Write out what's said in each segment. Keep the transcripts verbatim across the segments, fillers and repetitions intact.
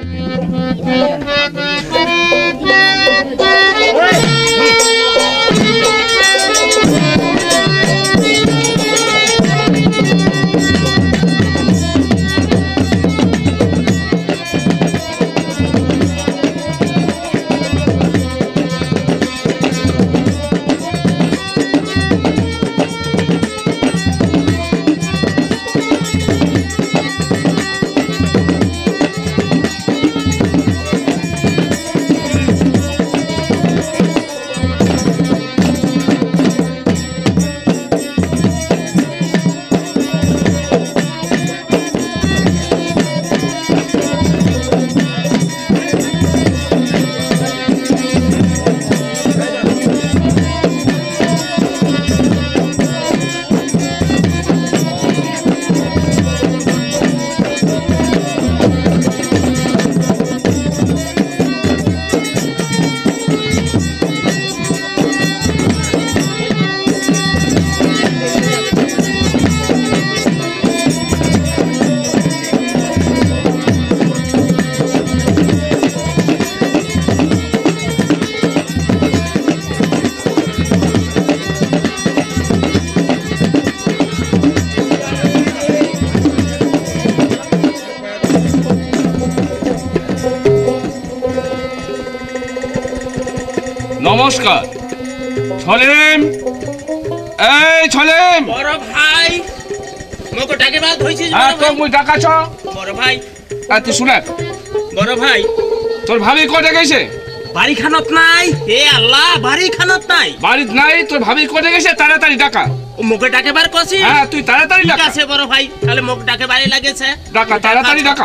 নমস্কার। ছলেম, এই ছলেম। বড় ভাই মকে ডাকে বাদ হইছিস? হ্যাঁ তো মুই ডাকাছ। বড় ভাই আর তুই শুনে বড় ভাই তোর ভাবি কোটে গেছে? বাড়ি খানত নাই। হে আল্লাহ, বাড়ি খানত নাই। বাড়িত নাই? তোর ভাবি কোটে গেছে? তাড়াতাড়ি ডাকা। মকে ডাকে বার কছি? হ্যাঁ তুই তাড়াতাড়ি ডাকা। ঠিক আছে বড় ভাই, তাহলে মকে ডাকে বাড়ি লাগেছে। ডাকা, তাড়াতাড়ি ডাকা।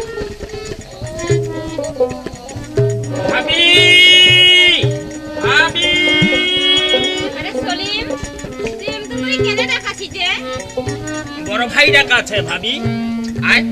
ভাবি ভাবি। আরে সলিম, তুই তুই কেনে ডাকাছিস যে? বড় ভাই ডাকাছে ভাবি। আয়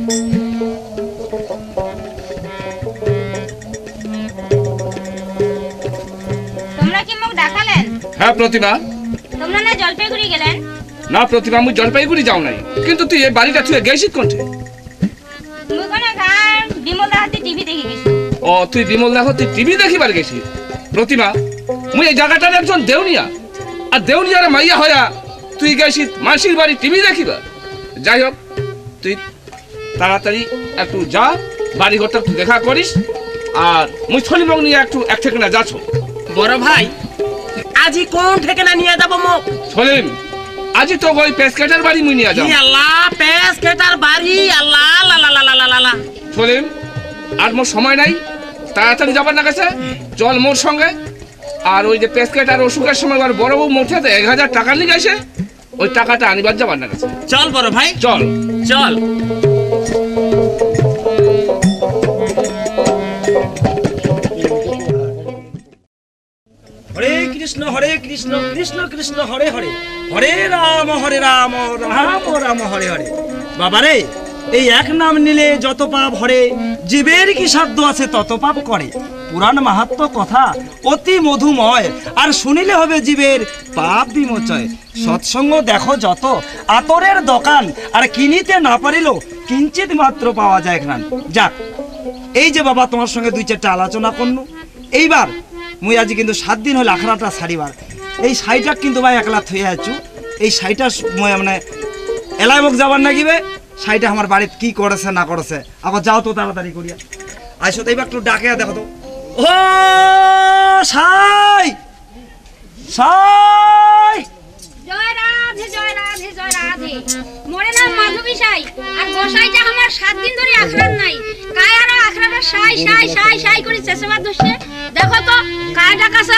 তোমরা কি মোক ডাকালেন? হ্যাঁ প্রতিমা। তোমরা না জলপাইগুড়ি গেলেন? না প্রতিমা, মুই জলপাইগুড়ি যাও নাই, কিন্তু তুই এই বাড়িটা তুই গেছিস কোনঠে? মুই কোন গান বিমল দাহাতি টিভি দেখি গেছি। ও তুই বিমল দেখো তুই টিভি দেখিবার গেছিস? প্রতিমা, মুই এই জায়গাটার একজন দেউনিয়া, আর দেউনিয়ার মাইয়া হয়া তুই গেছিস মাসির বাড়ি টিভি দেখিবার। যাই হোক, তুই তাড়াতাড়ি একটু যা, বাড়ি ঘরটা একটু দেখা করিস, আর মুই ছলিমক নিয়ে একটু এক ঠিকানা যাচ্ছ। বড় ভাই আজি কোন ঠিকানা নিয়ে যাব মোক? ছলিম, আজি তো ওই পেসকেটার বাড়ি মুই নিয়ে যাব। ই আল্লাহ, পেসকেটার বাড়ি। আল্লাহ লা লা লা লা লা লা। ছলিম, আর মোর সময় নাই, তাড়াতাড়ি যাবার না গেছে, চল মোর সঙ্গে। আর ওই যে পেসকেট আর অসুখের সময় আর বড় বউ মোট হাতে এক হাজার টাকা নিয়ে গেছে, ওই টাকাটা আনিবার যাবার না গেছে। চল বড় ভাই, চল চল। হরে কৃষ্ণ হরে কৃষ্ণ কৃষ্ণ কৃষ্ণ হরে হরে, হরে রাম হরে রাম রাম রাম হরে হরে। বাবারে, এই এক নাম নিলে যত পাপ হরে, জীবের কি সাধ্য আছে তত পাপ করে। পুরাণ মাহাত্ম্য কথা অতি মধুময়, আর শুনিলে হবে জীবের পাপ বিমোচয়। সৎসঙ্গ দেখো যত আতরের দোকান, আর কিনিতে না পারিল কিঞ্চিত মাত্র পাওয়া যায় এখান। যাক, এই যে বাবা তোমার সঙ্গে দুই চারটা আলোচনা করনু। এইবার মুই আজি কিন্তু সাত দিন হল আখড়াটা সারিবার। এই শাড়িটা কিন্তু ভাই একলা থইয়া আছু। এই শাড়িটা মই মানে এলাই মোক যাবার নাগিবে। শাড়িটা আমার বাড়িতে কি করেছে না করেছে, আবার যাও তো তাড়াতাড়ি করিয়া। আইসো তো এইবার একটু ডাকে দেখো তো। ও সাই সাই। জয় রাধে জয় রাধে জয় রাধে। মোরে নাম মাধবী সাই, আর গোসাইটা আমার সাত দিন ধরে আখড়ার নাই। কায় আর আখড়াটা সাই সাই সাই সাই করে চেঁচাবার দোষে। দেখো তো কায় ডাকাছে?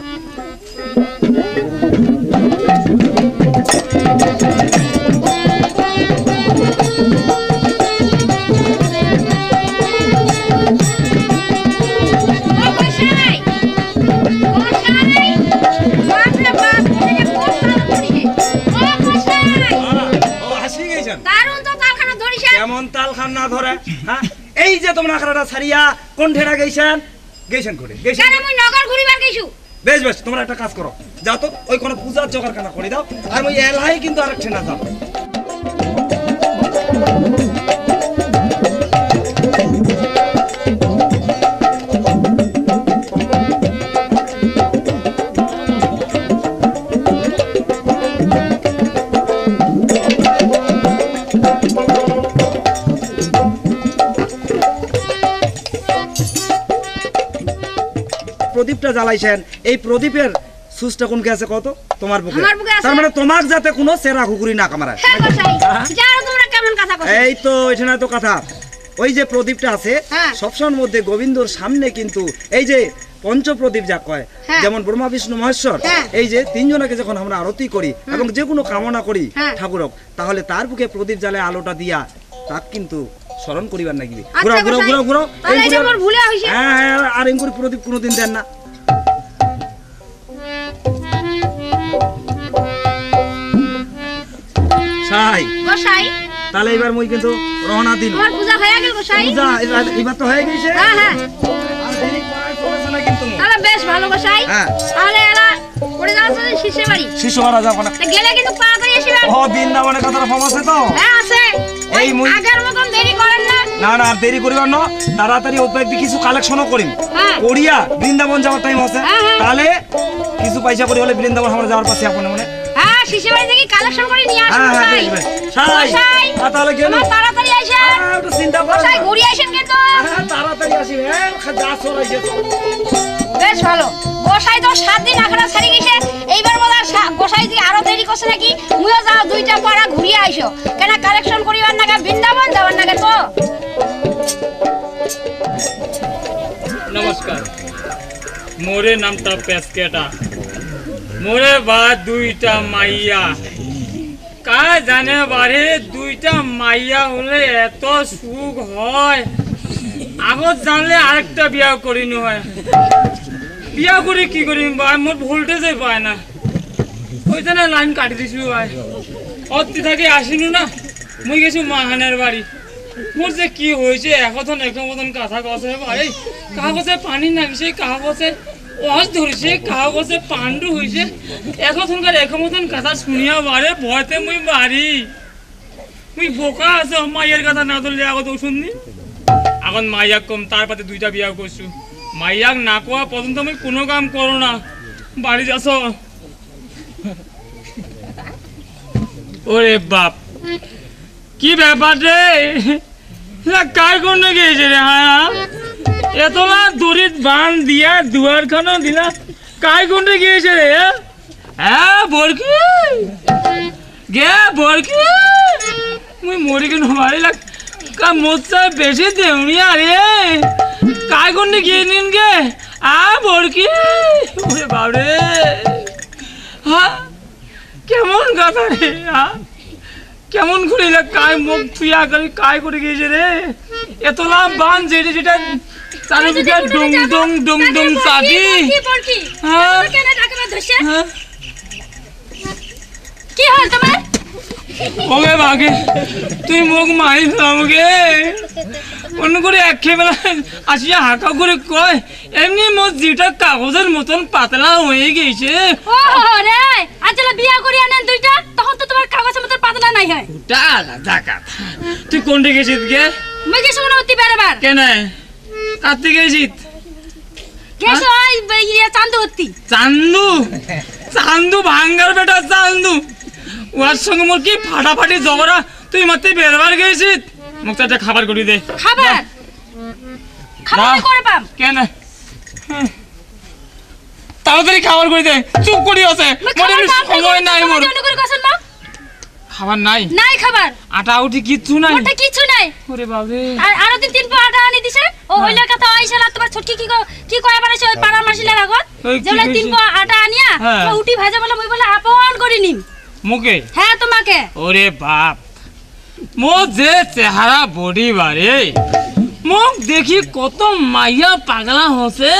কেমন তালখান না ধরে? হ্যাঁ, এই যে তোমরা আখড়াটা সারিয়া কোন ঠেড়া গেছেন গেছেন করে গেছেন? কেন মুই নগর ঘুরিবার গেছু। বেশ বেশ, তোমরা একটা কাজ করো, যাও তো ওই কোন পূজার জোগাড় খানা করে দাও, আর ওই এলাই কিন্তু আরেক ঠেনা যাও। প্রদীপটা জ্বালাইছেন এই প্রদীপের সুসটা কোন আছে কত তোমার বুকে আমার বুকে আছে। তার মানে তোমাক যাতে কোনো সেরা ঘুগুরি না কামারায় হ্যাঁ গোসাই জানো তোমরা কেমন কথা কইছো এই তো এখানে তো কথা ওই যে প্রদীপটা আছে হ্যাঁ। সবসময়ের মধ্যে গোবিন্দর সামনে কিন্তু এই যে পঞ্চপ্রদীপ যা কয় হ্যাঁ। যেমন ব্রহ্মা বিষ্ণু মহেশ্বর হ্যাঁ। এই যে তিনজনকে যখন আমরা আরতি করি এবং যে কোনো কামনা করি হ্যাঁ। ঠাকুরক তাহলে তার বুকে প্রদীপ জ্বালে আলোটা দিয়া তাক কিন্তু স্মরণ করিবার নাকি আচ্ছা ঘুরাও ঘুরাও গোসাই, ঘুরাও ঘুরাও তাহলে এটা মোর ভুলে হইছে হ্যাঁ হ্যাঁ আর এঙ্গুরি প্রদীপ কোনোদিন দেন না সাই গোসাই তাহলে এবার মই কিন্তু রওনা দিন আমার পূজা হয়ে গেল গোসাই পূজা এবার- এবার তো হয়ে গেছে হ্যাঁ হ্যাঁ আর দেরি করার চলেছে না কিন্তু মোর। তাহলে বেশ ভালো গোসাই হ্যাঁ। তাহলে এরা পড়ে যাচ্ছে শিশে বাড়ি শিশু মারা যাবো না তা গেলে কিন্তু তাড়াতাড়ি আসবেন ও বৃন্দাবনের কথাটা ফেমাস তো হ্যাঁ আছে এই এই মুই- আগের মতন দেরি করেন না না না আর দেরি করিবার না তাড়াতাড়ি ওই ব্যক্তি কিছু কালেকশনও করিম হ্যাঁ। করিয়া বৃন্দাবন যাওয়ার টাইম আছে হ্যাঁ, হ্যাঁ। তাহলে কিছু পয়সা করি হলে বৃন্দাবন আমরা যাওয়ার পাশে আপনি মনে হ্যাঁ শিশে বাড়ি থেকে কালেকশন করে নিয়ে আসুন হ্যাঁ হ্যাঁ গোসাই বেশ, বেশ। সাই, গোসাই আর তাহলে গেল আমার তাড়াতাড়ি আসেন একটু চিন্তা কর গোসাই ঘুরে আসেন কিন্তু হ্যাঁ তাড়াতাড়ি আসি হ্যাঁ যা চলে গেছে বেশ ভালো গোসাই তো সাত দিন আখড়া ছাড়ি গেছে এইবার বলা গোসাই থেকে আরো দেরি করছে নাকি মুইও যাও দুইটা পাড়া ঘুরিয়ে আইসো কেন কালেকশন করিবার নাগা বৃন্দাবন যাওয়ার নাগা তো নমস্কার মোরে নামটা পেসকেটা মোরে বা দুইটা মাইয়া কা জানে বারে দুইটা মাইয়া হলে এত সুখ হয় আগত জানলে আরেকটা বিয়া করিনি হয় বিয়া করে কি করি বা মোর ভোল্টেজে পায় না ওই জন্য লাইন কাটি দিছু ভাই অতি থাকি আসিনু না মুই গেছি মাহানের বাড়ি মোর যে কি হয়েছে এখন এখন মতন কথা কছে ভাই কাহা কছে পানি নাগিছে কাহা কছে অস ধরেছে কাহা কছে পাণ্ডু হয়েছে এখনকার এখন মতন কথা শুনিয়া বারে ভয়তে মুই বাড়ি মুই বোকা আছে মাইয়ের কথা না ধরলে আগত শুননি এখন মাইয়াক কম তার পাতে দুইটা বিয়া করছু মাইয়াক না কোয়া পর্যন্ত আমি কোনো কাম করো না বাড়ি যাস ওরে বাপ কি ব্যাপার রে কার কোন গিয়েছে রে হ্যাঁ এতলা দড়িত বান দিয়া দুয়ার খানো দিলা কার কোন গিয়েছে রে হ্যাঁ বরকি গে বরকি মুই মরি কেন মারি লাগ কা মোচ্ছা বেশি দেউনিয়া রে কার কোন গিয়ে নিন গে আ বরকি ওরে বাবরে হ্যাঁ কেমন কথা রে হ্যাঁ কেমন করে কায় মুখ থুয়া করে কায় করে গিয়েছে রে এতলা বান যেটা যেটা চারিদিকে ডুং ডুং ডুং ডুং চাকি হ্যাঁ হ্যাঁ কি হল তোমার ওগে বাগে তুই মুখ মারি আমাকে অন্য করে একেবেলা আসিয়া হাঁকা করে কয় এমনি মোট যেটা কাগজের মতন পাতলা হয়ে গেছে ও রে আজলা বিয়া করি আনেন দুইটা তখন তো তোমার কাগজের মতন পাতলা নাই হয় টাকা টাকা তুই কোনটা গেছিস গে মই গেছো মনে হতি বারবার কেন কাটতে গেছিস গেছো আই ইয়া চান্দু হতি চান্দু চান্দু ভাঙ্গার বেটা চান্দু ওর সঙ্গে মোর কি ফাটাফাটি ঝগড়া তুই মাত্র বেরবার গেছিস মুখটা একটা খাবার করি দে খাবার খাবার না। করে পাম কেন হুম। তাড়াতাড়ি খাবার করে দে চুপ করি আছে মই মোর খাবার এমনি পাম সময় নাই মোর জন্য করে কসন মা খাবার নাই নাই খাবার আটা উঠি কিচ্ছু নাই ওটা কিছু নাই ওরে বাবরে আর আরো দিন তিন পা আটা আনি দিছে ও হইলা কথা আইছালা তোমার ছটকি কি ক- কি কয় বানাইছে ওই পাড়া মাসিলার আগত ওই কি যেগুলা তিন কইছে? পা আটা আনিয়া হ্যাঁ। তো উঠি ভাজা বলে মই বলে আপন করে নিম মুখে হ্যাঁ তোমাকে ওরে বাপ মো যে চেহারা বডি বারে মুখ দেখি কত মাইয়া পাগলা হসে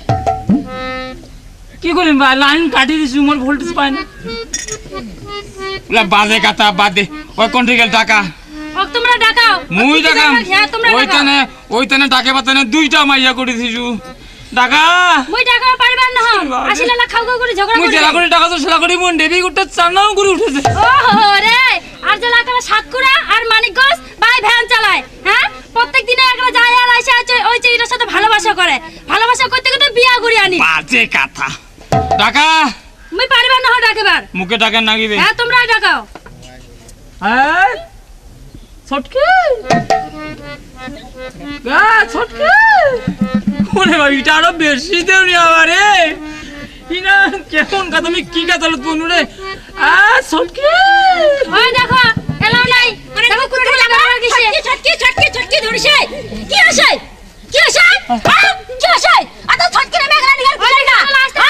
কি করিম ভাই লাইন কাটি দিছি মোর ভোল্টেজ পায় না ওলা বাজে কথা বাদে ওই কোনটি গেল টাকা ওক তোমরা ডাকাও মুই টাকা হ্যাঁ তোমরা ডাকাও ওইখানে ওইখানে ডাকে বাতানে দুইটা মাইয়া করে দিছু টাকা মই ডাকা পারবেন না বাবা। আসিলা না খাও খাও করে ঝগড়া মুই করে জেলা করে টাকা তো সেলা করি মন দেবী গুটটা চানাও করে উঠেছে ওহো রে আর জেলা করে সাতকুড়া আর মানিকগঞ্জ ভাই ভ্যান চালায় হ্যাঁ প্রত্যেক দিনে একলা যায় আর আইসা আছে ওই চেইটার সাথে ভালোবাসা করে ভালোবাসা করতে করতে বিয়া করে আনি বাজে কথা টাকা মই পারবেন না ডাকেবার মুখে টাকা নাগিবে হ্যাঁ তোমরা ডাকাও হ্যাঁ ছটকে গা ছটকে ওরে ভাই এটা আরো বেশি দেউনি আবারে ইনা কেমন কথা তুমি কি কথা বলু রে আ সটকে ওই দেখো এলাও নাই দেখো কোন লাগা গেছে ছটকি ছটকি ছটকি ধরিছে কি আছে কি আছে কি আছে আত ছটকি রে মেঘলা নিগাল ফিলাই না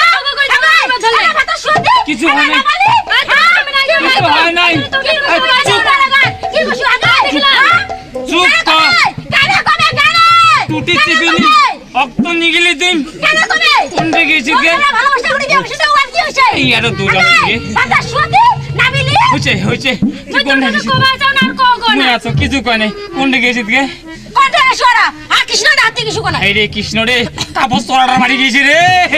কিছু হয় নাই কিছু হয় নাই কি বসু আগে দেখলা চুপ কর কানে কবে কানে টুটি চিপিনি অক্ত নিগিলি দিন কানে কবে কোনটা গেছি কে ভালোবাসা করি দিও সেটা ওয়ান কি হইছে এই আরো দুটা কে দাদা শুতে নামিলি হইছে হইছে তুই কোন কোনটা গেছিস কবা যাও না আর কো গো মনে না আছো কিছু কয় নাই কোনটা গেছিস কে কোনটা সরা আর কৃষ্ণ দাঁতে কিছু কোনা এই রে কৃষ্ণ রে কাপড় তোরাটা মারি গেছি রে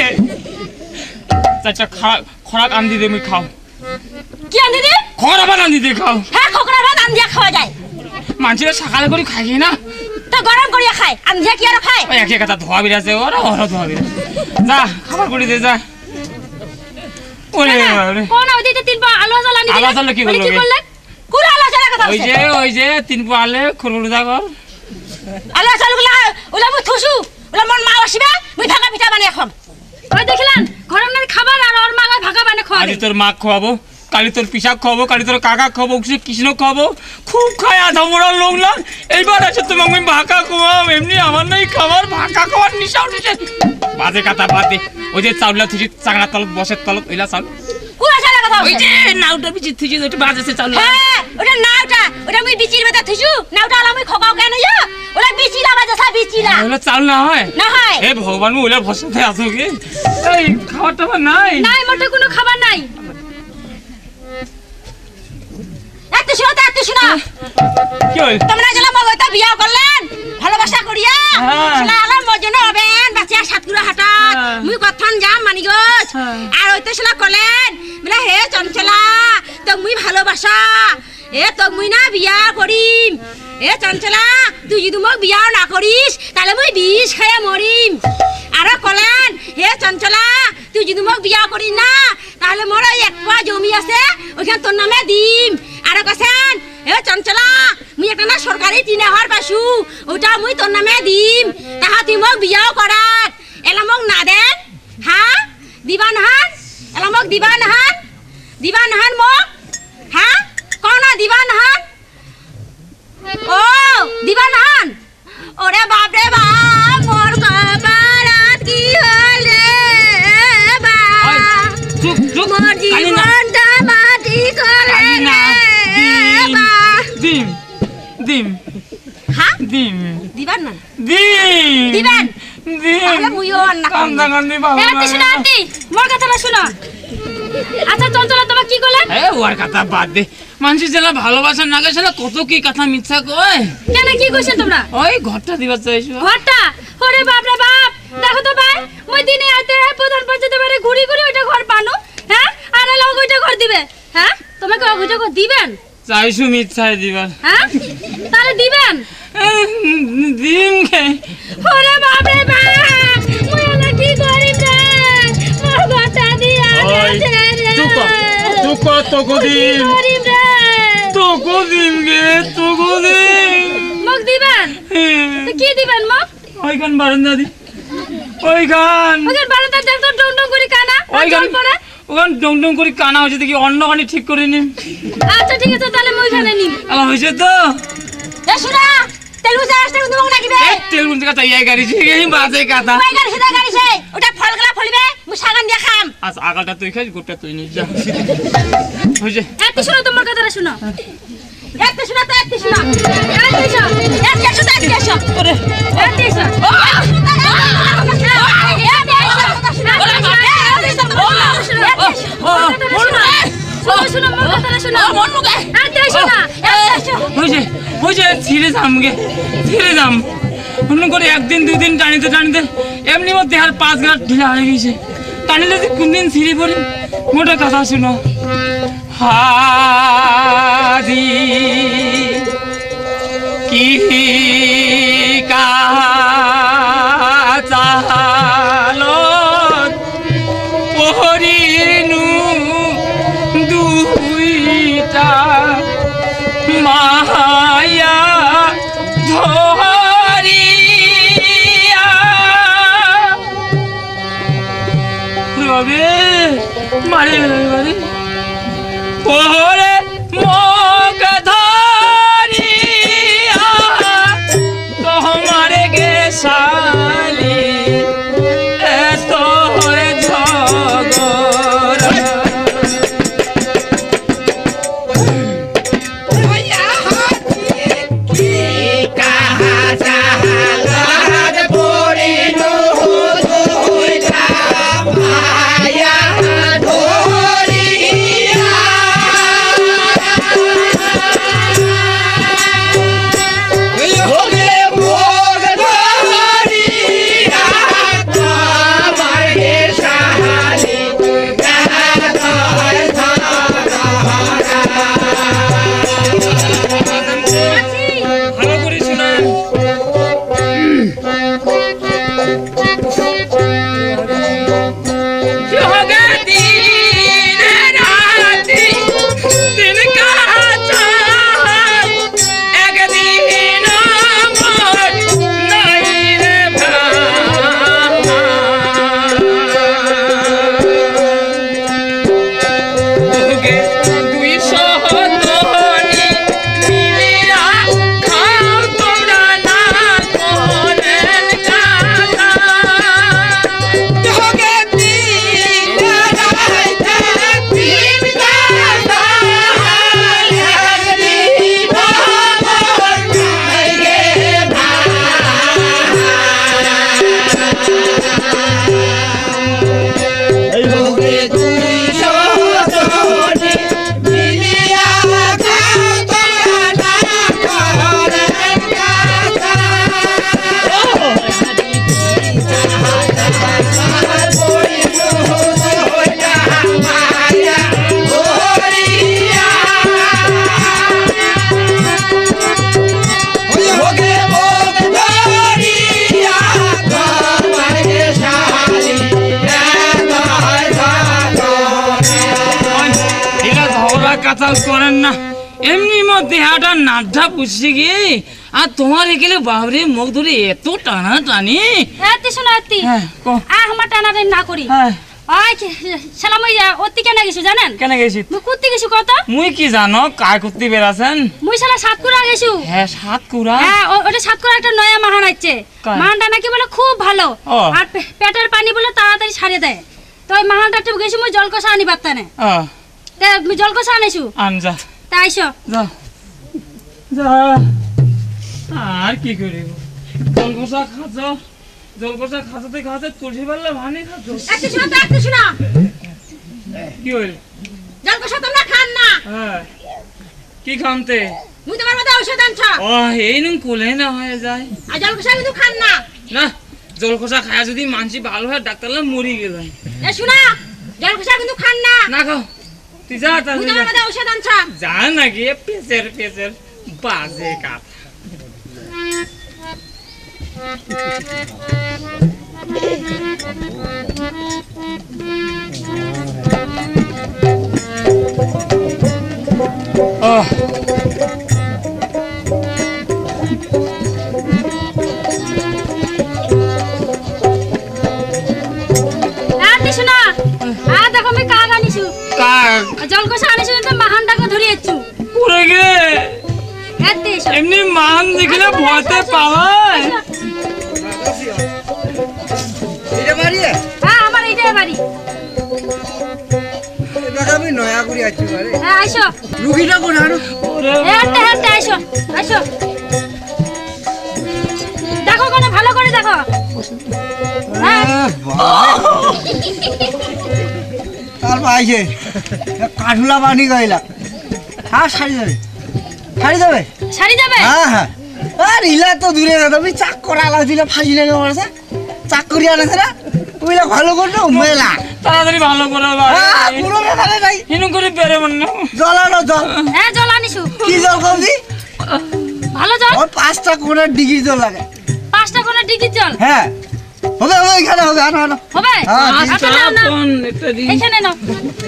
চাচা খরাক আন দি দে আমি খাও কি আনি দি খরা বানান দি দে খাও হ্যাঁ খোকরা ভাত আন দিয়া খাওয়া যায় মানুষেরা সকালে করে খাই না তো গরম করিয়া খায় আন দিয়া কি আর খায় ওই একে কথা ধোয়া বিরাছে ওরা ওরা ধোয়া বিরাছে যা খাবার করে দে যা ওরে ওরে কোন ওই দিতে তিন পা আলো জ্বালা নি আলো জ্বালা কি করলো কি করলে কুড়া আলো জ্বালা কথা ওই যে ওই যে তিন পালে খুরুদা কর আলো জ্বালা গুলা ওলা মু থুসু ওলা মন মা আসিবে মুই ভাগা পিঠা বানিয়ে খাম ওই দেখলেন গরমের খাবার আর ওর মাগা ভাগা বানিয়ে খাওয়া আজ তোর মা খাওয়াবো কালি তোর পিসাব খাওয়াবো কালি তোর কাকা খাওয়াবো কৃষ্ণ খাওয়াবো খুব খায় আধা মোড়ার লোক না এইবার আছে তুমি আমি ভাকা খাওয়াম এমনি আমার নাই খাবার ভাকা খাওয়ার নিশা উঠেছে বাজে কথা বাদে ওই যে চাউলা থুচি চাংড়া তলত বসের তলত ওইলা চাউল কুড়া জ্বালা কথা ওই যে নাউটা বিচি থুচি ওটা বাজেছে চাউল হ্যাঁ ওটা নাওটা ওটা মুই বিচির বেটা থুসু নাওটা আলা মুই খোকাও কেন যা ওলা বিচিলা বাজা বিচিলা ওইলা চাউল না হয় না হয় এ ভগবান ওইলা ভরসাতে আছো কি এই খাবার টাবার নাই নাই মোটে কোনো খাবার নাই এত শুনো তো এত শুনো কি হল তোমরা যেন মগটা বিয়া করলেন ভালোবাসা করিয়া হ্যাঁ। সেলা আলাম মজনু হবেন বাচ্চা সাতগুড়া হাটাত হ্যাঁ। মুই কথন যাম মানিগজ হ্যাঁ। আর হইতে সেলা করলেন বলে হে চঞ্চলা তো মুই ভালোবাসা এ তো মুই না বিয়া করিম এ চঞ্চলা তুই যদি মোক বিয়া না করিস তাহলে মুই বিষ খাইয়া মরিম আর কলেন হে চঞ্চলা তুই যদি মোক বিয়া করিস না তাহলে মোর ওই এক পোয়া জমি আছে ওইখান তোর নামে দিম আর কছেন হে চঞ্চলা মুই একটা না সরকারি তিনে হওয়ার পাশু ওটা মুই তোর নামে দিম তাহা তুই মোক বিয়াও করাত এলা মোক না দেন হ্যাঁ দিবা নাহান এলা মোক দিবা নাহান দিবা নাহান মোক হ্যাঁ কনা দিবা নাহান ও দিবা নাহান ওরে বাপ রে বাপ মোর কপালত কি হলে বাপ চুপ চুপ মোর জীবনটা মাটি করে দিম দিম হ্যাঁ দিম দিবার না দিম দিবেন দিম তাহলে মুইও আর না কান্দা কান্দি ভালো আন্টি শুনো আন্টি মোর কথাটা শুনো আচ্ছা চঞ্চলা তোমার কি করলেন এ ওর কথা বাদ দে মানুষের যারা ভালোবাসা না গেছে কত কি কথা মিথ্যা কয় কেন কি কইছেন তোমরা ওই ঘরটা দিবার চাইছো ঘরটা ওরে বাপ রে বাপ দেখো তো ভাই মই দিনে আইতে প্রধান পঞ্চায়েত বারে ঘুরি ঘুরি ওইটা ঘর পানো হ্যাঁ আর লোক ওইটা ঘর দিবে হ্যাঁ তোমাকে ওইটা ঘর দিবেন চাইছো মিথ্যাই দিবার হ্যাঁ তাহলে দিবেন দিম কে ওরে বাপ রে বাপ মই এলা কি করি রে মোর ঘরটা দিয়া গেছে রে চুপ কর চুপ কর তোকে দিম গরিব রে তোকে দিম গে তোকে দিম মোক দিবেন তো কি দিবেন মোক ওইখান বারান্দা দি ওইখান ওদের বারান্দা দেখো ডং ডং করে কানা ওইখান জল পড়ে ওখান ডং ডং করে কানা হয়েছে দেখি অন্য কানে ঠিক করে নিম আচ্ছা ঠিক আছে তাহলে মই ওইখানে নিম আমার হয়েছে তো এ শুনা তেলু যাসতে কিন্তু মোক লাগিবে এই তেলুন কথা ইয়ে গাড়ি এই বাজে কথা ওই গাড়ি সিধা গাড়ি সে ওটা ফলগলা ফলিবে মুই সাগান দিয়া খাম আচ্ছা আগালটা তুই খাইস গোটা তুই নিস যা হয়েছে এত শুনো তোমার কথাটা শুনো এত শুনো তো এত শুনো এত শুনো এত শুনো এত শুনো ওরে এত শুনো ও শুনো মোর কথাটা শুনো মন মুগে এত শুনো হয়েছে হয়েছে ছিঁড়ে যাম গে ছিঁড়ে যাম অন্য করে একদিন দুদিন টানিতে টানিতে এমনি মধ্যে আর পাঁচ ঘাট ঢিলা হয়ে গেছে টানিলে যে কোন দিন ছিঁড়ে পড়ি মোটা কথা শুনো হাজি কি কাচালত পহরিনু দুইটা মায়া ধরিয়া পাতাল করেন না, এমনি মো দেহাটা নাড্ডা পুষে গিয়ে, আর তোমার এখানে বাবরে মুখ ধরে এত টানা টানি। এত্তি শোনো এত্তি, হ্যাঁ কো। আর আমার টানাটানি না করি। হ্যাঁ ওই সালাম ওই অতি কেন গেছো জানেন? কেন গেছি? মুই কুত্তি গেছো কত? মুই কি জানো কায় করতে বেরাছেন? মুই শালা সাতকুড়া গেছো। হ্যাঁ সাতকুড়া। হ্যাঁ ও- ওটা সাতকুড়া একটা নয়া মাহান আছে। কায়? মাহানটা নাকি বলে খুব ভালো, ও। আর পে- পেটের পানি বলে তাড়াতাড়ি ছাড়িয়ে দেয়। তো ওই মাহানটা একটু গেছি মুই জলকষা আনি পারতানে। ও তা মুই জলকষা আনিছু। আনজা তা আইসো। যা যা, আর কি করিব? জলকষা খাচ্ছ, জলকষা খাচ্ছতে খাচ্ছে তুলসী পাল্লা ভানি খাচ্ছ। একটু শোনো তো, একটু শোনো। কি হইল? জলকষা তোমরা খান না, হ্যাঁ কি খামতে? মুই তোমার মধ্যে ঔষধ আনছ। ও এই নুন কোলে না হয়ে যায় আর জলকষা কিন্তু খান না। না। জলকষা খায়া যদি মানসি ভালো হয় ডাক্তার মরি গেল। এ শোনা, জলকষা কিন্তু খান না। না খাও, তুই যা তা মুই তোমার মধ্যে ঔষধ আনছ। যা না গিয়ে পেঁচের পেঁচের বাজে কাপ। Oh. আতি শোনা, আ দেখো আমি কাগ আনিছু। কাক জলকষা আনিছু তো মাহানটাকে ধরিয়েছু। পুরে গে এতে এসো। এমনি মান দেখলে ভয়তে পালায়। এটা মারিয়ে হ্যাঁ আমার এইটাই বাড়ি। এটা আমি নয়া করে আছি বারে। হ্যাঁ আইসো। রুগীটা কোথায়? ওরে হেঁটে হেঁটে আইসো, আইসো। দেখো কোনো ভালো করে দেখো। হ্যাঁ তার পাইছে কাঠুলা পানি গাইলা। হ্যাঁ শাড়ি দেবে, শাড়ি দেবে। শাড়ি যাবে। হ্যাঁ হ্যাঁ। আর ইলা তো দূরে না, তুমি চাক করা লাগছিল ফাঁসি লাগে মারছে, চাক করি আনেছে না ওইলা ভালো করলো মেলা। তাড়াতাড়ি ভালো করে হ্যাঁ পুরো মেলা নাই হিনু করে বেড়ে মন না। জল আনো জল। হ্যাঁ জল আনিছু। কি জল কমছি? ভালো জল। ওই পাঁচটা কোনের ডিগ্রি জল লাগে। পাঁচটা কোনো ডিগির জল হ্যাঁ হবে হবে এখানে হবে, আনো আনো। হবে। হ্যাঁ, আচ্ছা নাও নাও, কোন একটা দিন এখানে নাও।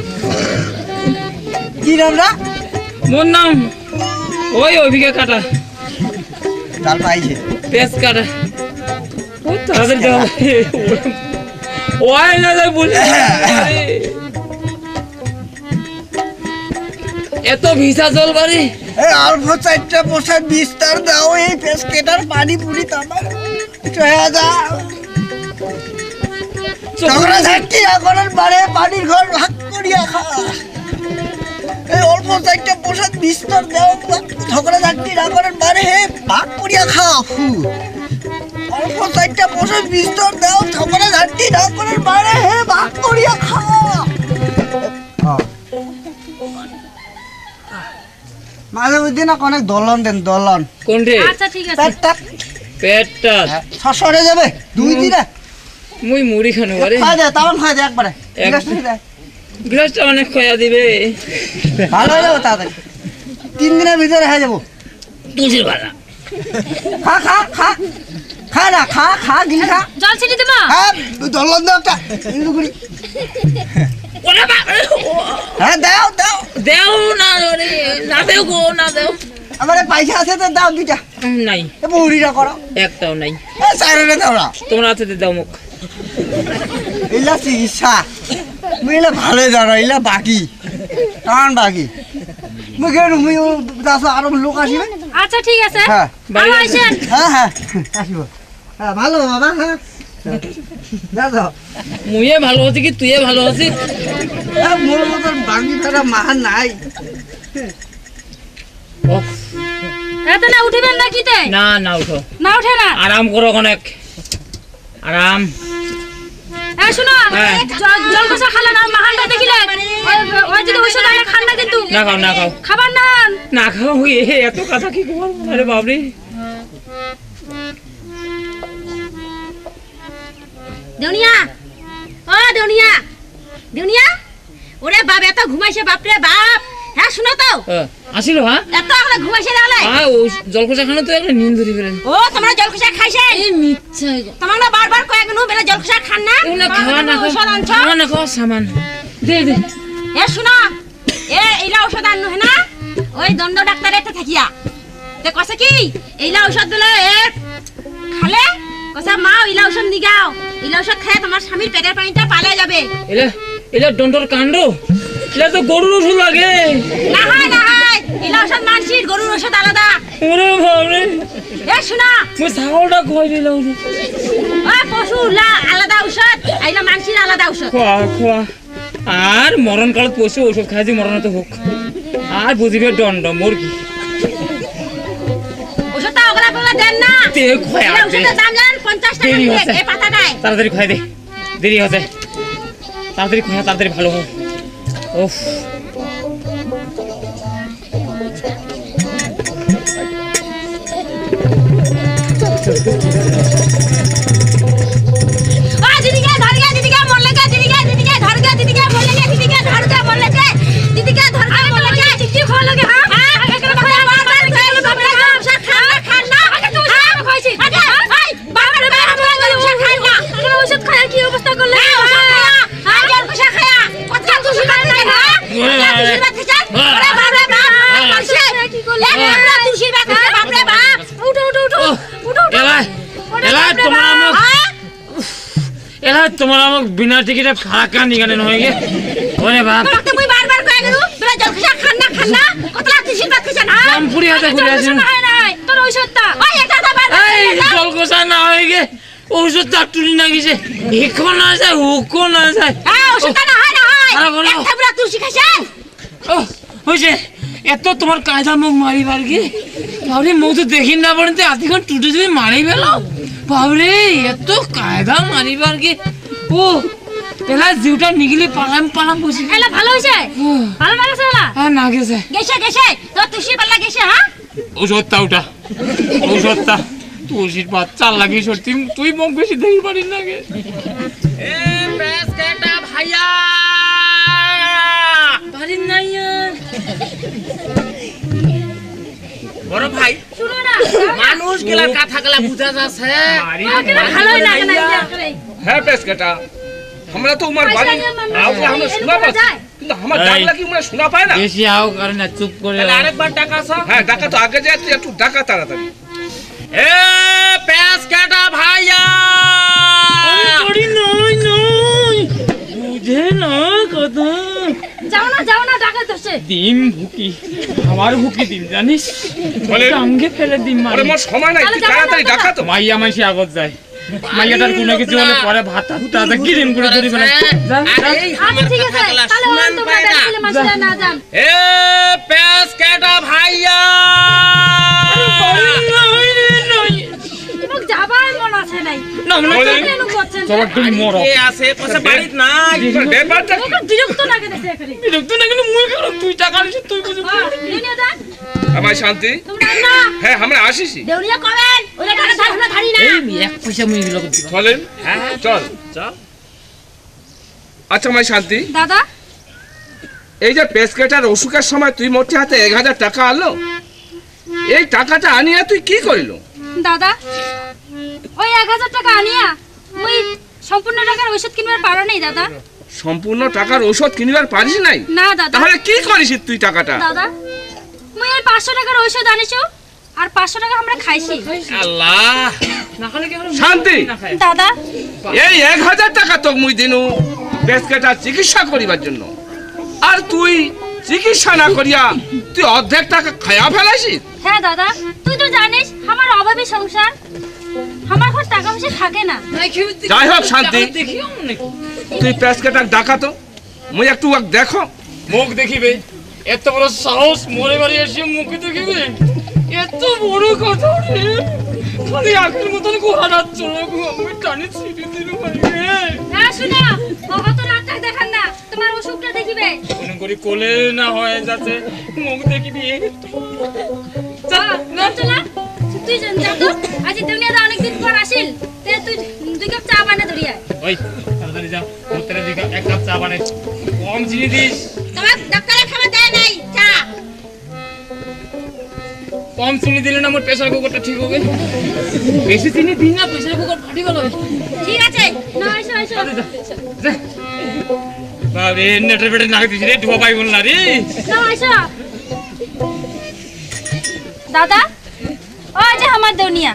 কি নামটা? মোর নাম ওই অভিজ্ঞ কাটা তার পাইছে পেস কাটা। ও তাড়াতাড়ি যাও। ওই না যাই বলি এত ভিসা জল বাড়ি। এই অল্প চারটা পোষার বিস্তার দাও, এই পেস্কেটার পানি পুরি তামার চয়া যাও। ঝগড়া ঝাঁকি আগরের বারে পানির ঘর ভাগ করিয়া খা। এই অল্প চারটা পোষার বিস্তার দাও, ঝগড়া ঝাঁকি আগরের বারে ভাগ করিয়া খা। ফু। অল্প চারটা পোষার বিস্তার দাও, ঝগড়া ঝাঁকি আগরের বারে ভাগ করিয়া খা। মাঝে মধ্যে না অনেক দলন দেন, দলন কোনটে? আচ্ছা ঠিক আছে। পেটটা পেটটা ছশো যাবে দুই দিনে মুই মুড়ি খানো বারে। খাই দে, তামান খাই দে একবারে। এক- গ্লাসটা দে। গ্লাসটা অনেক খয়া দিবে। ভালো হয়ে যাবো তাড়াতাড়ি, তিন দিনের ভিতরে হয়ে যাবো। তুলসীর পাতা খা খা খা খা না খা খা গিলি খা। জল ছিটি দেবো। হ্যাঁ দলন দাও একটা ইন্দু করি। ওরে বাবা হ্যাঁ দাও দাও, দেও না রে, না দেও গো, না দেও। আমার পয়সা আছে তো দাও দুইটা। নাই এ বুড়িটা করো, একটাও নাই। এ চাইরে দাও না। তোমরা হাতে দাও মুখ। এলা চিকিৎসা মুই এলা ভালো জানো, এলা বাকি কারণ বাকি মুই কেন মুই দাস আরো লোক আসিবে। আচ্ছা ঠিক আছে। হ্যাঁ বাড়ি আবার আছে? আইসেন। হ্যাঁ হ্যাঁ আসিব। হ্যাঁ ভালো বাবা, হ্যাঁ দাও দাও। মুইয়ে ভালো আছি কি তুইয়ে ভালো আছিস? এ মোর মতন বাকি ফেরা মাহান নাই। ওহ, এত না উঠিবেন না কিতে? না না উঠো, না উঠে না। আরাম করো অনেক আরাম। হ্যাঁ শুনো, হ্যাঁ। জ- জল কষা খালে না মাহানটা দেখিলে ওই- ওই যদি ওষুধ আনে খান না কিন্তু। না খাও না খাও খাবার না। না খাও। এ এত কথা কি করবো? আরে বাবরে দেউনিয়া, ও দেউনিয়া, দেউনিয়া, ওরে বাপ এত ঘুমাইছে বাপরে বাপ। হ্যাঁ শুনো তো, আসিল হ্যাঁ। এত আগলা ঘুমাইছে তাহলে। আ ও জলকষা খানো তো একটা নিন ধরি ফেলেন। ও তোমরা জলকষা খাইছে? এই মিথ্যা তোমার না বারবার কয়ে গেনু বেলা জলকষা খান না। এগুলা খাওয়া না ওষুধ আনছ। খাওয়া না খাওয়া সামান দে দে। এ শুনো, এ এইলা ঔষধ আনু হে না ওই দণ্ড ডাক্তারের তে থাকিয়া তে কসে কি এইলা ঔষধ গুলো এ খালে কসা মা এইলা ঔষধ নিগাও এইলা ঔষধ খায় তোমার স্বামীর পেটের পানিটা পালা যাবে এলা এলা দণ্ডর কাণ্ড এলা তো গরুর ওষুধ লাগে না হয় না হয় এইলা ঔষধ মানসির গরুর ঔষধ আলাদা ওরে বাবারে এ শোনা মই ছাগলটা কই দিলাম ওই পশু লা আলাদা ঔষধ এইলা মানসির আলাদা ঔষধ খোয়া খোয়া আর মরণ কালত পশু ওষুধ খাই যে মরণ তো হোক আর বুঝিবে দণ্ড মোর কি ওষুধটা ওগলা বলা দেন না তে খোয়া এই ওষুধের দাম জানেন পঞ্চাশ টাকা দেরি দিয়ে হচ্ছে। এই পাতাটায় তাড়াতাড়ি খাই দে দেরি হচ্ছে তাড়াতাড়ি খোয়া তাড়াতাড়ি ভালো হোক উফ आ दीदी के धर गया दीदी के मोर लगे दीदी के दीदी के धर गया दीदी के मोर लगे दीदी के धर गया मोर लगे दीदी के धर गया मोर लगे चिट्ठी खोल लगे हां हां एकरा बार बार खोल बाबा हमसा खाना खाना আগে তো ওষুধ খাইছি আগে এই বাবা রে বাবা বলে ওষুধ খাইনা আগে ওষুধ খায়া কি অবস্থা করলে হ্যাঁ আর কোষা খায়া কত তুই খাই না হ্যাঁ তুই বাত খাই আরে বাবা রে বাবা মারছে কি করলে আমরা তুই বাত খাই বাপ রে বাপ উঠো উঠো উঠো উঠো এলা এলা তোমার আমাক এলা তোমার আমাক বিনা টিকিটে ফারাকা নিগানে নয় গে ওরে বাপ তোমাকে মুই বারবার কই গেলু তোরা জলখানা খানা খানা কতলা তুই বাত খাইছ না জামপুরি হাতে ঘুরে আসেন নাই নাই তোর ঔষধটা ওই এটা দাবার এই জলকোষা না হয়ে গে ঔষধ চাটুনি না গেছে এখন না যায় হুকো না যায় হ্যাঁ ঔষধটা না হয় না হয় আরে বলো। একটা বুড়া তুলসী খাইছেন ও হইছে এত তোমার কায়দা মুখ মারিবার কি বাবরে মুখ তো দেখি না পড়তে আতিখন টুটে যদি মারি বেলো বাবরে এত কায়দা মারিবার কি ও এলা জিউটা নিগিলে পালাম পালাম বসি এলা ভালো হইছে ভালো লাগছে এলা হ্যাঁ না গেছে গেছে গেছে তোর তুলসী পাল্লা গেছে হ্যাঁ ঔষধটা ওটা ঔষধটা তুলসীর বাচ্চা লাগি সত্যি তুই মুখ বেশি দেখি পারিস না গে এ প্রেস কেটা ভাইয়া পারিস না ইয়ার বড় ভাই শুনো না মানুষ গেলার কথা গেলা বুঝা যাচ্ছে ভালো না না করে হ্যাঁ পেশ কাটা আমরা তো উমার বাড়ি আগে আমরা শোনা পাচ্ছি কিন্তু আমার ডাকলা কি উমার শোনা পায় না বেশি আও করে না চুপ করে আরেকবার টাকা সব হ্যাঁ ডাকা তো আগে যায় তুই একটু ডাকা তাড়াতাড়ি এ প্যাস কাটা ভাইয়া করি নই নই বুঝে না কথা যাও না যাও না ডাকা দছে ডিম ভুকি আমার ভুকি ডিম জানিস বলে সঙ্গে ফেলে ডিম আরে মারি মোর সময় নাই তুই তাড়াতাড়ি ডাকা তো মাইয়া মাইসি আগত যায় মাইয়াটার কোনো কিছু হলে পরে ভাত টাতা গিরিম করে ধরি ফেলে আচ্ছা ঠিক আছে তাহলে ওই তোমরা ডাকলে মাছটা না যান এ প্যাস কাটা ভাইয়া তোমাক যাবার মন আছে নাই না মনে বলে। কেন করছেন চল তুমি মরো কে আছে পাশে বাড়িতে নাই ব্যাপারটা কি তোমাকে বিরক্ত লাগে দেখে এখানে বিরক্ত না কিন্তু মুই কেন তুই টাকা নিছিস তুই বুঝবি হ্যাঁ নিয়ে যান আমার শান্তি তোমরা না হ্যাঁ আমরা আসিছি দেউলিয়া কবেন ওই টাকা ধার ধারি না এই এক পয়সা মুই লোক দিব চলেন হ্যাঁ চল চল আচ্ছা আমার শান্তি দাদা এই যে পেসকেটার অসুখের সময় তুই মোটে হাতে এক হাজার টাকা আনলো এই টাকাটা আনিয়া তুই কি করিল দাদা ওই এক হাজার টাকা আনিয়া মুই সম্পূর্ণ টাকার ঔষধ কিনবার পারো নাই দাদা সম্পূর্ণ টাকার ঔষধ কিনিবার পারিস নাই না দাদা তাহলে কি করিস তুই টাকাটা দাদা মুই এই পাঁচশো টাকার ঔষধ আনিছো আর পাঁচশো টাকা আমরা খাইছি আল্লাহ না খালে কি আমরা শান্তি না খাই দাদা এই এক হাজার টাকা তো মুই দিনু পেসকেটার চিকিৎসা করিবার জন্য আর তুই চিকিৎসা না করিয়া তুই অর্ধেক টাকা খায়া ফেলাইছিস হ্যাঁ দাদা তুই তো জানিস আমার অভাবী সংসার আমার ঘর টাকা পয়সা থাকে না যাই হোক শান্তি দেখিও নাকি তুই পেসকেটার ডাকা তো মুই একটু ওকে দেখো মুখ দেখিবে এত বড় সাহস মরে বাড়ি এসে মুখ দেখিবে এত বড় কথা রে খালি আখের মতন গোহারা চলো গো আমি টানি ছিটি দিল ভাই হ্যাঁ শুনো অত নাটক দেখান না তোমার অসুখটা দেখিবে মনে করি কোলে না হয়ে যাচ্ছে মুখ দেখিবি যা না চলা তুই জান যা তো আজ দুনিয়া দা অনেক দিন পর আসিল তে তুই দুই কাপ চা বানা ধরিয়া ওই তাড়াতাড়ি যা তোর দিকে এক কাপ চা বানাই কম চিনি দিস তোমার ডাক্তারে খাবার দেয় নাই চা কম চিনি দিলে না আমার প্রেসার কুকারটা ঠিক হবে বেশি চিনি দিন না প্রেসার কুকার ফাটি গেল ঠিক আছে না এসো এসো বাবরে নেটের বেটে নাকে দিছি রে ঢোয়া পাই বল না রে নাও আইসো দাদা ওই যে আমার দুনিয়া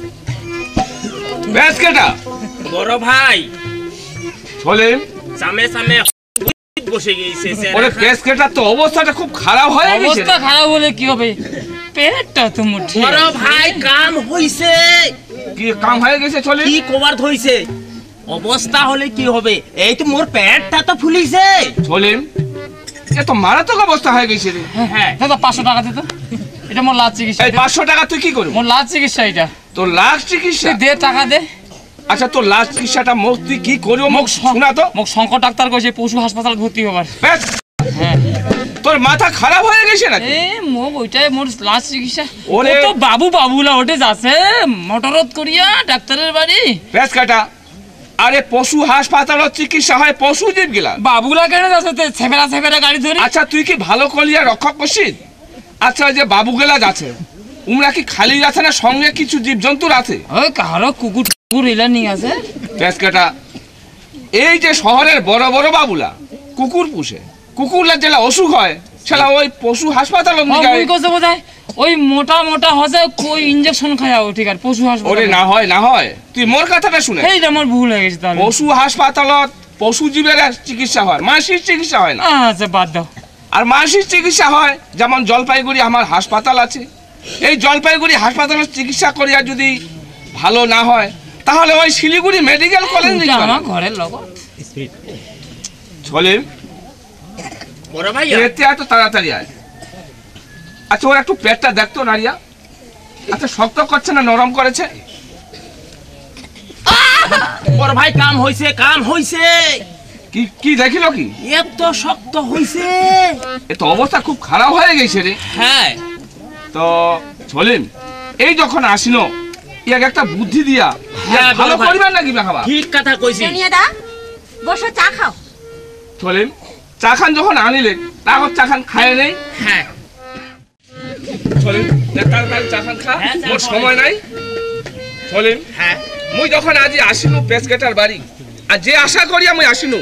ব্যাস কেটা বড় ভাই সলিম সামনে সামনে বসে গিয়েছে ওরে ব্যাস কেটা তো অবস্থাটা খুব খারাপ হয়ে গেছে অবস্থা খারাপ হলে কি হবে পেটটা তো মুঠি বড় ভাই কাম হইছে কি কাম হয়ে গেছে সলিম কি কভার হইছে অবস্থা হলে কি হবে এই তো মোর পেটটা তো ফুলিছে সলিম এ তো মারাত্মক অবস্থা হয়ে গেছে রে হ্যাঁ দাদা পাঁচশো টাকা দে তো এটা মোর লাভ চিকিৎসা এই পাঁচশো টাকা তুই কি করবি মোর লাভ চিকিৎসা এটা তোর লাশ চিকিৎসা তুই দে টাকা দে আচ্ছা তোর লাশ চিকিৎসাটা মুখ তুই কি করবো মুখ শোনা তো মোক শঙ্কর ডাক্তার কইছে পশু হাসপাতাল ভর্তি হবার ব্যাস, হ্যাঁ তোর মাথা খারাপ হয়ে গেছে নাকি এ মোক ওইটাই মোর লাভ চিকিৎসা ওরে- ও তো বাবু বাবুলা ওটে যাচ্ছে মোটরত করিয়া ডাক্তারের বাড়ি ব্যাস কাটা আরে পশু হাসপাতালত চিকিৎসা হয় পশু জীব গিলা বাবুলা কেন যাচ্ছে তে সেভেরা সেভেরা গাড়ি ধরে আচ্ছা তুই কি ভালো কলিয়া রক্ষা করছিস আচ্ছা যে বাবু গেলা যাচ্ছে উমরা কি খালি যাচ্ছে না সঙ্গে কিছু জীব জন্তুর আছে ওই কারো কুকুর কুকুর এলা নিয়ে আছে ব্যাস কাটা এই যে শহরের বড় বড় বাবুলা কুকুর পুষে কুকুরলা যেটা অসুখ হয় সেটা ওই পশু হাসপাতাল ওই কইছে বোধহয় ওই মোটা মোটা হসে কই ইনজেকশন খায়া ও ঠিক আর পশু ওরে হাসপাতাল না হয় না হয় তুই মোর কথাটা শুনে এইটা আমার ভুল হয়ে গেছে তাহলে পশু হাসপাতালত পশু জীবের চিকিৎসা হয় মানসিক চিকিৎসা হয় না আচ্ছা বাদ দাও আর মানসিক চিকিৎসা হয় যেমন জলপাইগুড়ি আমার হাসপাতাল আছে এই জলপাইগুড়ি হাসপাতালের চিকিৎসা করিয়া যদি ভালো না হয় তাহলে ওই শিলিগুড়ি মেডিকেল কলেজ এটা আমার ঘরের লোক সলিম বড় ভাই এতে এত তাড়াতাড়ি আয় আচ্ছা ওর একটু পেটটা দেখতো নারিয়া আচ্ছা শক্ত করছে না নরম করেছে বড় ভাই কাম হইছে কাম হইছে কি কি দেখিল কি এত শক্ত হইছে এ তো অবস্থা খুব খারাপ হয়ে গেছে রে হ্যাঁ তো সলিম এই যখন আসিনো ইয়াকে একটা বুদ্ধি দিয়া হ্যাঁ, ভালো বড় ভাই। করিবার নাকি বাবা ঠিক কথা কইছি দুনিয়া দা বসো চা খাও সলিম চা খান যখন আনিলে তারপর চা খান খায় নেই হ্যাঁ সলিম তাড়াতাড়ি চা খান খা হ্যাঁ, চা মোর খাওয়া সময় নাই সলিম হ্যাঁ মুই যখন আজি আসিনু পেসকেটার বাড়ি আর যে আশা করি আমি আসিনু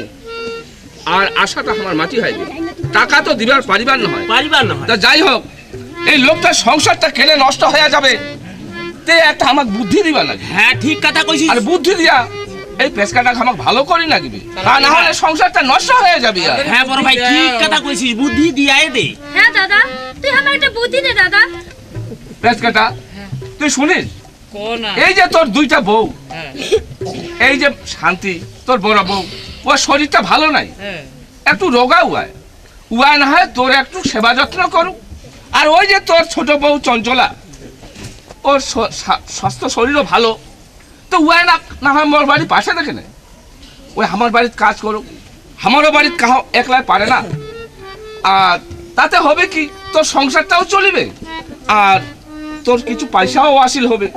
আর আশাটা আমার মাটি হয়ে গেল টাকা তো দিবার পারিবার নহয় পারিবার না হয় তা যাই হোক এই লোকটার সংসারটা কেনে নষ্ট হয়ে যাবে তে একটা আমাকে বুদ্ধি দিবা লাগে হ্যাঁ ঠিক কথা কইছিস আর বুদ্ধি দিয়া এই পেসকাটা আমাকে ভালো করে লাগিবে তা না হলে সংসারটা নষ্ট হয়ে যাবে আর। হ্যাঁ বড় ভাই ঠিক কথা কইছিস বুদ্ধি দিয়াই দে হ্যাঁ দাদা তুই আমার একটা বুদ্ধি দে দাদা পেসকাটা তুই শুনিস কোন এই যে তোর দুইটা বউ হ্যাঁ এই যে শান্তি তোর বড় বউ ওর শরীরটা ভালো নাই হ্যাঁ একটু রোগা উয়ায় উয়ায় না হয় তোর একটু সেবা যত্ন করু আর ওই যে তোর ছোট বউ চঞ্চলা ওর স- সা- স্বাস্থ্য শরীরও ভালো তো উয়ায় না না হয় মোর বাড়ির পাশে দেখে নেয় ওই আমার বাড়ির কাজ করুক আমারও বাড়ির কাহ একলাই পারে না আর তাতে হবে কি তোর সংসারটাও চলিবে আর তোর কিছু পয়সাও আসিল হবে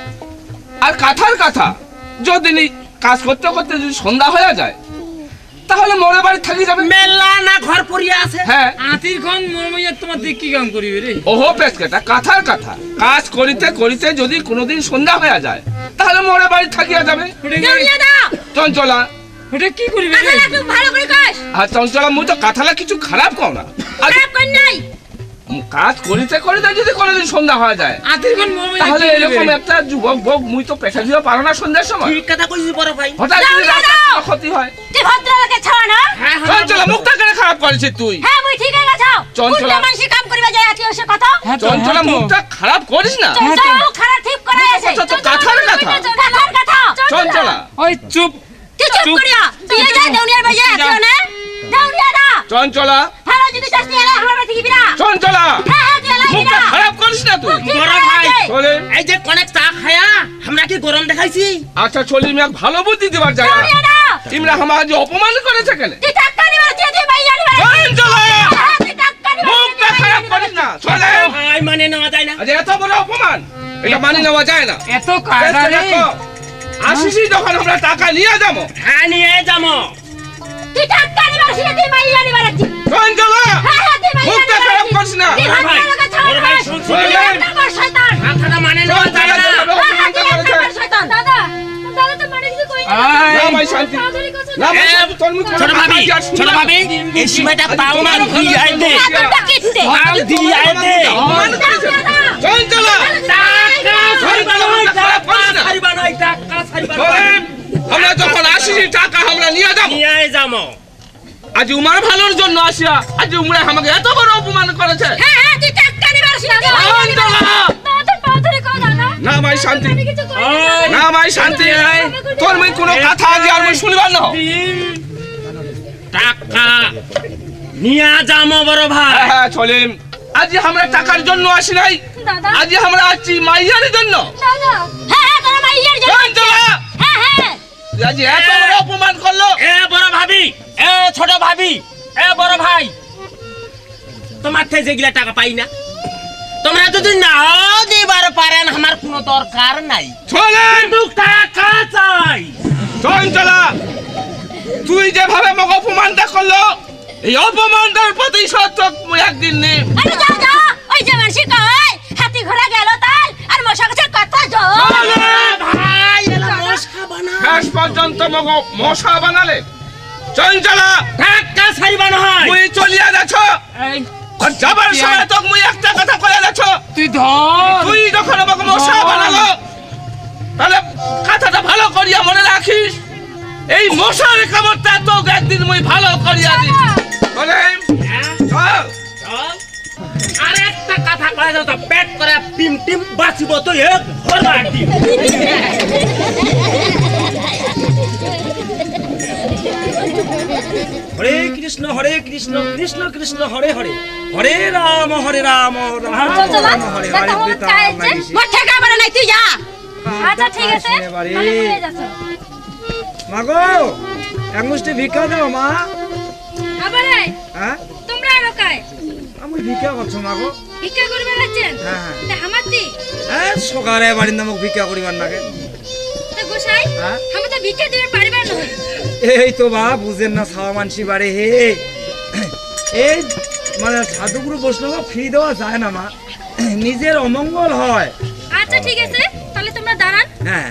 আর কাথার কথা যদি নি কাজ করতে করতে যদি সন্ধ্যা হয়ে যায় তাহলে মোরে বাড়ি থাকি যাবে মেলা না ঘর পড়িয়া আছে হ্যাঁ আতির খন মরমাইয়া তোমার দিক কি কাম করিবে রে ওহো পেসকেটা কাথার কথা কাজ করিতে করিতে যদি কোনোদিন সন্ধ্যা হয়ে যায় তাহলে মোরে বাড়ি থাকিয়া যাবে দুনিয়া দা চঞ্চলা ওটা কি করিবে রে কথাটা একটু ভালো করে কস আর চঞ্চলা মুই তো কাথালা কিছু খারাপ কও না আর খারাপ কর নাই কাজ করিতে করিতে যদি কোনোদিন সন্ধ্যা হয়ে যায় আতির খন মরমাইয়া তাহলে এরকম একটা যুবক বক মুই তো পেশা দিতে পারো না সন্ধ্যার সময় ঠিক কথা কইছিস বড় ভাই হঠাৎ যদি দাও, রাস্তায় দাও। কোনো ক্ষতি হয় তুই ভদ্রলোকে ছাড় না চঞ্চলা মুখটা কেন খারাপ করেছিস তুই হ্যাঁ মুই ঠিক আছে ছাও চঞ্চলা। উল্টা মানুষ কাম করিবা যায় আতি ওসে কথা হ্যাঁ তো, চঞ্চলা হ্যাঁ তো। মুখটা খারাপ করিস না চঞ্চল খারাপ ঠিক করে আছে তো তো কাথার কথা কথার কথা চঞ্চলা ওই চুপ তুই চুপ চুপ। করিয়া তুই যা দুনিয়ার বাজে আতিও না দুনিয়া দা চঞ্চলা ভালো যদি চাস নিয়ে আমার বাড়ি থেকে বিরা চঞ্চলা হ্যাঁ হ্যাঁ তুই এলাই মুখটা বিরা খারাপ করিস না তুই বড় ভাই চলে এই যে কনেক চা খায়া আমরা কি গরম দেখাইছি আচ্ছা চলি আমি এক ভালো বুদ্ধি দিবার জায়গা দুনিয়া দা ইমরা আমার যে অপমান করেছে কেন তুই টাকা নিবার তুই তুই ভাই জানি চঞ্চলা হ্যাঁ তুই টাকা নিবার মুখটা খারাপ করিস না চলে ভাই মানে নেওয়া যায় না আজ এত বড় অপমান এটা মানি নেওয়া যায় না এত কায়দা রে আসিসি যখন আমরা টাকা নিয়ে যাবো হ্যাঁ নিয়ে যাবো তুই টাকা নিবার তুই তুই ভাই জানি বাড়ি চঞ্চলা হ্যাঁ হ্যাঁ তুই ভাই মুখটা খারাপ করিস না তুই বড় ভাই, ভদ্রলোকে ছাড় বড় ভাই, শুন, শুন, তুই শুন। একটা বড় শয়তান কথাটা মানে নেওয়া যায় না চঞ্চলা হ্যাঁ হ্যাঁ তুই একটা বড় শয়তান দাদা দাদা তো মানে কিছু কই না মাই শান্তি না মাই শান্তি তোর মুখ ছোট ভাবি ছোট ভাবি এই সময়টা পাও মান দিয়ে আই দে আদরটা কিনতে পাও দিয়ে আই দে চল চলা আমরা যখন আসি টাকা আমরা নিয়ে যাবো নিয়ে যাবো আজ উমার ভালোর জন্য আসিয়া আজ উমরা আমাকে এত বড় অপমান করেছে হ্যাঁ হ্যাঁ তুই টাকা নিবার আসিস তোর পাও ধরে কও না না মাই শান্তি কিছু কই না মাই শান্তি তোর মই কোনো কথা আজ আর মই শুনবার না টাকা নিয়ে যাবো বড় ভাই হ্যাঁ হ্যাঁ চলেন আজ আমরা টাকার জন্য আসি নাই দাদা আজ আমরা আসছি মাইয়ার জন্য দাদা হ্যাঁ হ্যাঁ তোর মাইয়ার জন্য চল চলা হ্যাঁ হ্যাঁ আজ এত বড় অপমান করলো এ বড় ভাবি এ ছোট ভাবি এ বড় ভাই তোমার থেকে যেগুলা টাকা পাই না তোমরা যদি নাও দিবার পারেন আমার কোনো দরকার নাই চলেন টাকা চাই চল চলা তুই যেভাবে মোক অপমানটা করলো এই অপমানটার প্রতিশোধ তো মই একদিন নিই আরে যাও যাও ওই যে মানসি কয় হাতি ঘোড়া গেল তাল আর মশা কাছে কথা যাও ভাই এলা মশা বানা শেষ পর্যন্ত মগ মশা বানালে চল চলা টাকা চাইবা নহয় মুই চলিয়া যাচ্ছ এই আর যাবার সময় তো মুই একটা কথা কয়ে যাচ্ছ তুই ধর তুই যখন আমাকে মশা বানালো তাহলে কথাটা ভালো করিয়া মনে রাখিস এই মশার কামড়টা তো একদিন মুই ভালো করিয়া দিই বলে চল আর একটা কথা কয়ে দাও তো পেট করে টিম টিম বাঁচিব তো এক ঘোড়া টিম হরে কৃষ্ণ হরে কৃষ্ণ কৃষ্ণ কৃষ্ণ হরে হরে হরে রাম হরে রাম রাম চল চল রাম হরে হরে দেখা বৃতা কাইছে মোর ঠেকা বড় নাই তুই যা আচ্ছা ঠিক আছে এবারে। তাহলে ঘুরে যাস মাগো এক মুষ্টি ভিক্ষা দাও মা আবারে হ্যাঁ তোমরা আরো কায় আমি ভিক্ষা করছো মাগো ভিক্ষা করবে লাগছেন হ্যাঁ হ্যাঁ তে হামাতি হ্যাঁ সকালে বাড়ির নামক ভিক্ষা করিবার নাগে তে গোসাই হ্যাঁ? আমি তো ভিক্ষা দিবে পারিবার নয় এই তো বা বুঝেন না ছাওয়া মানসি বাড়ে হে এই মানে সাধুগুরু বৈষ্ণব ফ্রি দেওয়া যায় না মা নিজের অমঙ্গল হয় আচ্ছা ঠিক আছে তাহলে তোমরা দাঁড়ান হ্যাঁ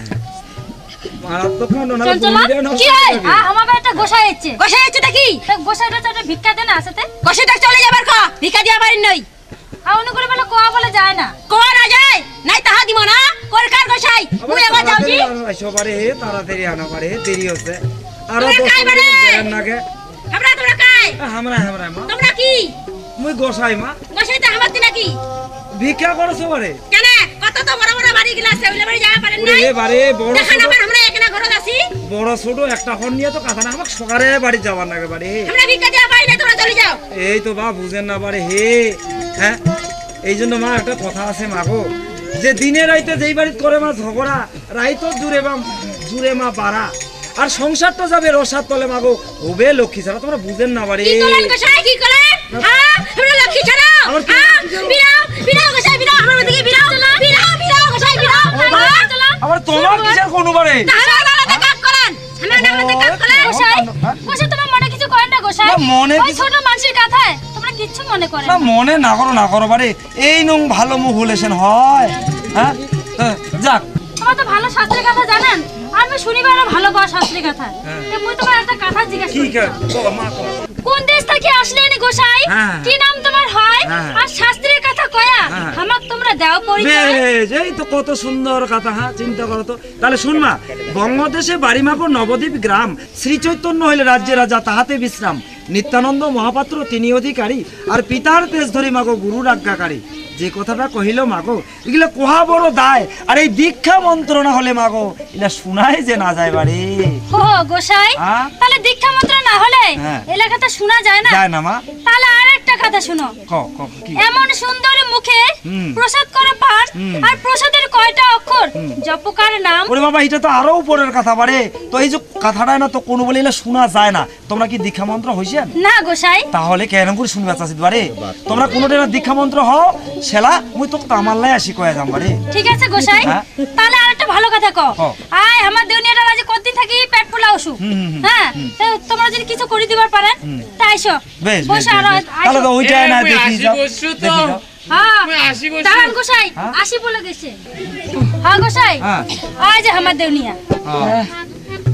মারাত্মক না না চল চল বুঝিয়ে নষ্ট কি হয়ে হয় যাবে। আ আমাকে একটা গোসাই আছে গোসাই আছে তা কি তা গোসাইটা তো একটা ভিক্ষা দেন আসতে গোসাইটা চলে যাবার কা ভিক্ষা দিয়া পারেন নই আউন করে বলে কোয়া বলে যায় না কোয়া না যায় নাই তাহা দিব না কলকার গোসাই মুই এবার যাও জি সবারে তাড়াতাড়ি আনা পারে দেরি হচ্ছে আরো তোমরা দশ কাই বারে? মিনিট বেড়ার নাগে আমরা তোমরা কাই হামরা হামরা মা তোমরা কি মুই গোসাই মা গোসাইটা হামাতি নাকি ভিক্ষা করছো বারে কেন কত তো বড় বড় বাড়ি গিলা সেগুলা বাড়ি যাওয়া পারেন নাই ওরে বারে বড় দেখান ছোট আবার আমরা এখানে ঘরে আছি বড় ছোট একটা ফোন নিয়ে তো কথা না আমাকে সকালে বাড়ি যাবার নাগে বারে আমরা ভিক্ষা দেওয়া পারি না তোমরা চলে যাও এই তো বা বুঝেন না পারে হে হ্যাঁ এই জন্য মা একটা কথা আছে মাগো যে দিনে রাইতে যেই বাড়িতে করে মা ঝগড়া রাইতো জুড়ে মা জুড়ে মা পারা আর সংসারটা যাবে রসার তলে মাগো ওবে লক্ষ্মী ছাড়া তোমরা বুঝেন না বাড়ি কি করেন গোসাই কি করেন হ্যাঁ আমরা লক্ষ্মী ছাড়াও আমার কি হ্যাঁ লক্ষ্মী ছাড়াও? বিরাও বিরাও গোসাই বিরাও আমার দিকে বিরাও বিরাও বিরাও গোসাই বিরাও হ্যাঁ চলো আবার তোমার কিসের কোনো বারে তাহলে আলাদা কাজ করেন আমরা আলাদা কাজ করেন গোসাই গোসাই তোমার মনে কিছু করেন না গোসাই না, মনে ওই কিছু- ছোট মানুষের কথায় তোমরা কিচ্ছু মনে করেন না মনে না করো না করো বারে এই নং ভালো মুখ হলেছেন হয় হ্যাঁ হ্যাঁ, যাক তোমার তো ভালো শাস্ত্রের কথা জানেন আমি শুনিবার ভালো পাওয়া শাস্ত্রের কথা হ্যাঁ। তো মুই তোমার একটা কথা জিজ্ঞাসা কি করি কর তো মা কর কোন দেশ থেকে আসলেন গোসাই হ্যাঁ। কি নাম তোমার হয় হ্যাঁ। আর শাস্ত্রের কথা কয়া হ্যাঁ। আমাক তোমরা দাও পরিচয় বেশ এই তো কত সুন্দর কথা হ্যাঁ চিন্তা করো তো তাহলে শুনমা বঙ্গদেশে বাড়িমাকো নবদ্বীপ গ্রাম শ্রী চৈতন্য হইলে রাজ্যে রাজা তাহাতে বিশ্রাম নিত্যানন্দ মহাপাত্র তিনি অধিকারী আর পিতার তেজ ধরি মাগো গুরুর আজ্ঞাকারী যে কথাটা কহিল মাগো এগুলো কোহা বড় দায় আর এই দীক্ষা মন্ত্র না হলে মাগো এটা শোনাই যে না যায় বাড়ি ও গোসাই হ্যাঁ? তাহলে দীক্ষা মন্ত্র না হলে হ্যাঁ। এলাকাতে শোনা যায় না যায় না মা তাহলে আর একটা কথা শুনো ক ক কি এমন সুন্দর মুখে হুম। প্রসাদ করে পান হুম। আর প্রসাদের কয়টা অক্ষর জপকার নাম ওরে বাবা এটা তো আরো উপরের কথা বাড়ে তো এই যে কথাটা না তো কোনো বলে শোনা যায় না তোমরা কি দীক্ষা মন্ত্র হইছেন না গোসাই তাহলে কেন করে শুনবে চাষিদ বারে তোমরা কোনোটা দীক্ষা মন্ত্র হও সেলা মুই তো আমার লাই আসি কয়ে যাম বারে ঠিক আছে গোসাই হ্যাঁ। তাহলে আর একটা ভালো কথা কও কও। আয় আমার দেউনিয়াটা আজ কতদিন থাকি পেট পোলা ওষু হুম, হুম, হুম, হ্যাঁ তো তোমরা যদি কিছু করে দিবার পারেন তা আইসো বেশ বেশ, বসে আর বেশ, বেশ। তাহলে তো ওইটাই না এই, মুই দেখি আসি যাও বসছু তো। দেখি যাও। হ্যাঁ মুই আসি বসছু। দাঁড়ান গোসাই হ্যাঁ? আসি বলে গেছে হ্যাঁ গোসাই হ্যাঁ। আয় যে আমার দেউনিয়া হ্যাঁ।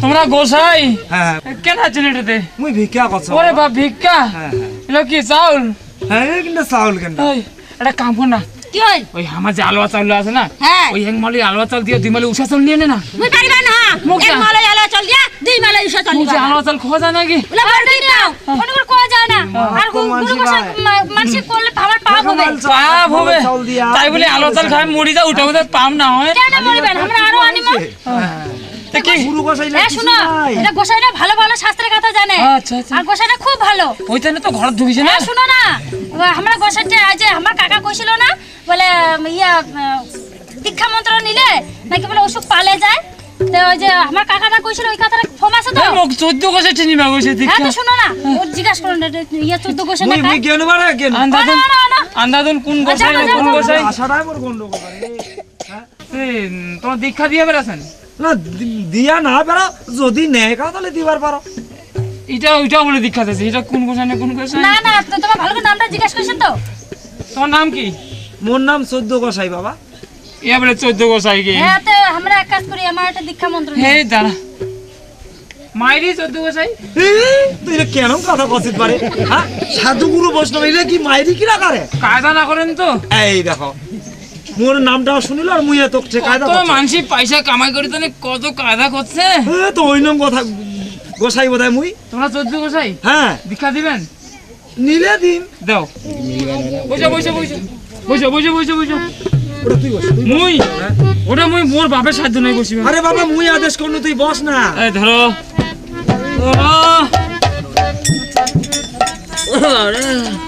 তোমরা গোসাই হ্যাঁ কেন আছেন এটাতে? মুই ভিক্ষা করছ ওরে বাপ ভিক্ষা, হ্যাঁ এলো কি চাউল? হ্যাঁ কিন্তু চাউল কেন ওই এটা কাম কর না, কি হল ওই আমার যে আলুয়া চাউল আছে না, হ্যাঁ ওই এক মালি আলুয়া চাউল দিয়ে দুই মালি উষা চাউল নিয়ে নে না। মুই পারিবা না মুখ এক যা। মালে আলো চল দিয়া দুই মালে ইসা চল মুখে দিবা আলুয়া চাউল খাওয়া যায় নাকি? ওলা বড় দাও কোনবার কোয়া যায় না আর কম গুরু মানসি গোসাই মানসি করলে আমার পাপ হবে পাপ হবে, তাই বলে আলুয়া চাউল খাই মরি যা ওটা বোধহয় পাপ না হয়। কেন মরিবেন আমরা আরো আনিমা তা কি? গুরু গোসাই এ শুনো এটা গোসাইটা ভালো ভালো শাস্ত্রের কথা জানে আচ্ছা আচ্ছা, আর গোসাইটা খুব ভালো ওইখানে তো ঘর ঢুকিছে না। এ শুনো না আমরা গোসাইটা আজ আমার কাকা কইছিল না বলে ইয়া দীক্ষা মন্ত্র নিলে নাকি বলে অসুখ পালে যায়, তো ওই যে আমার কাকাটা কইছিল ওই কথাটা ফমাসে তো মুখ চোদ্দ গোসে চিনি মা গোসে হ্যাঁ দীক্ষা। তো শুনো না ও জিজ্ঞাসা করুন ইয়া চোদ্দ গোসাই না মুই মুই কেন বারে কেন আন্দাজুন না, না, না। আন্দাজুন কোন গোসাই যাও, যাও, কোন যাও, গোসাই? আশাটাই মোর গন্ডগোল করে এই, তোমার দীক্ষা দিয়ে বেড়াছেন? না দি- দিয়া না বেড়া যদি নেয় কা তাহলে দিবার পারো এটা ওইটা বলে দীক্ষা দিয়েছে, এটা কোন গোসাই না কোন গোসাই? না না তো তোমার ভালো করে নামটা জিজ্ঞাসা করছেন তো তোমার নাম কি? মোর নাম চোদ্দ গোসাই বাবা ইয়া বলে চোদ্দ গোসাই কি? হ্যাঁ তো আমরা এক কাজ করি আমার একটা দীক্ষা মন্ত্র হে নিই। দাঁড়া, মাইরি চোদ্দ গোসাই? এ, তুই এটা কেন কথা কছিস পারে হ্যাঁ সাধু গুরু বৈষ্ণব এটা কি মাইরি কি রাখারে কায়দা না করেন তো? এই দেখো মোর নামটাও শুনিল আর মুই এত কায়দা কত করছি। মানসি পয়সা কামাই করে তো কত কায়দা করছে। এ, তো ওই নাম কথা গোসাই বোধহয় মুই তোমরা চোদ্দ গোসাই হ্যাঁ দীক্ষা দিবেন? নিলে দিন দাও, বসে বসে বসে বসে বসে বসে বসে ওটা তুই বস তুই- মুই ওটা মুই মোর বাপের সাধ্য নাই বসিব। আরে বাবা মুই আদেশ করনু তুই বস না এই ধরো ধরো। আরে,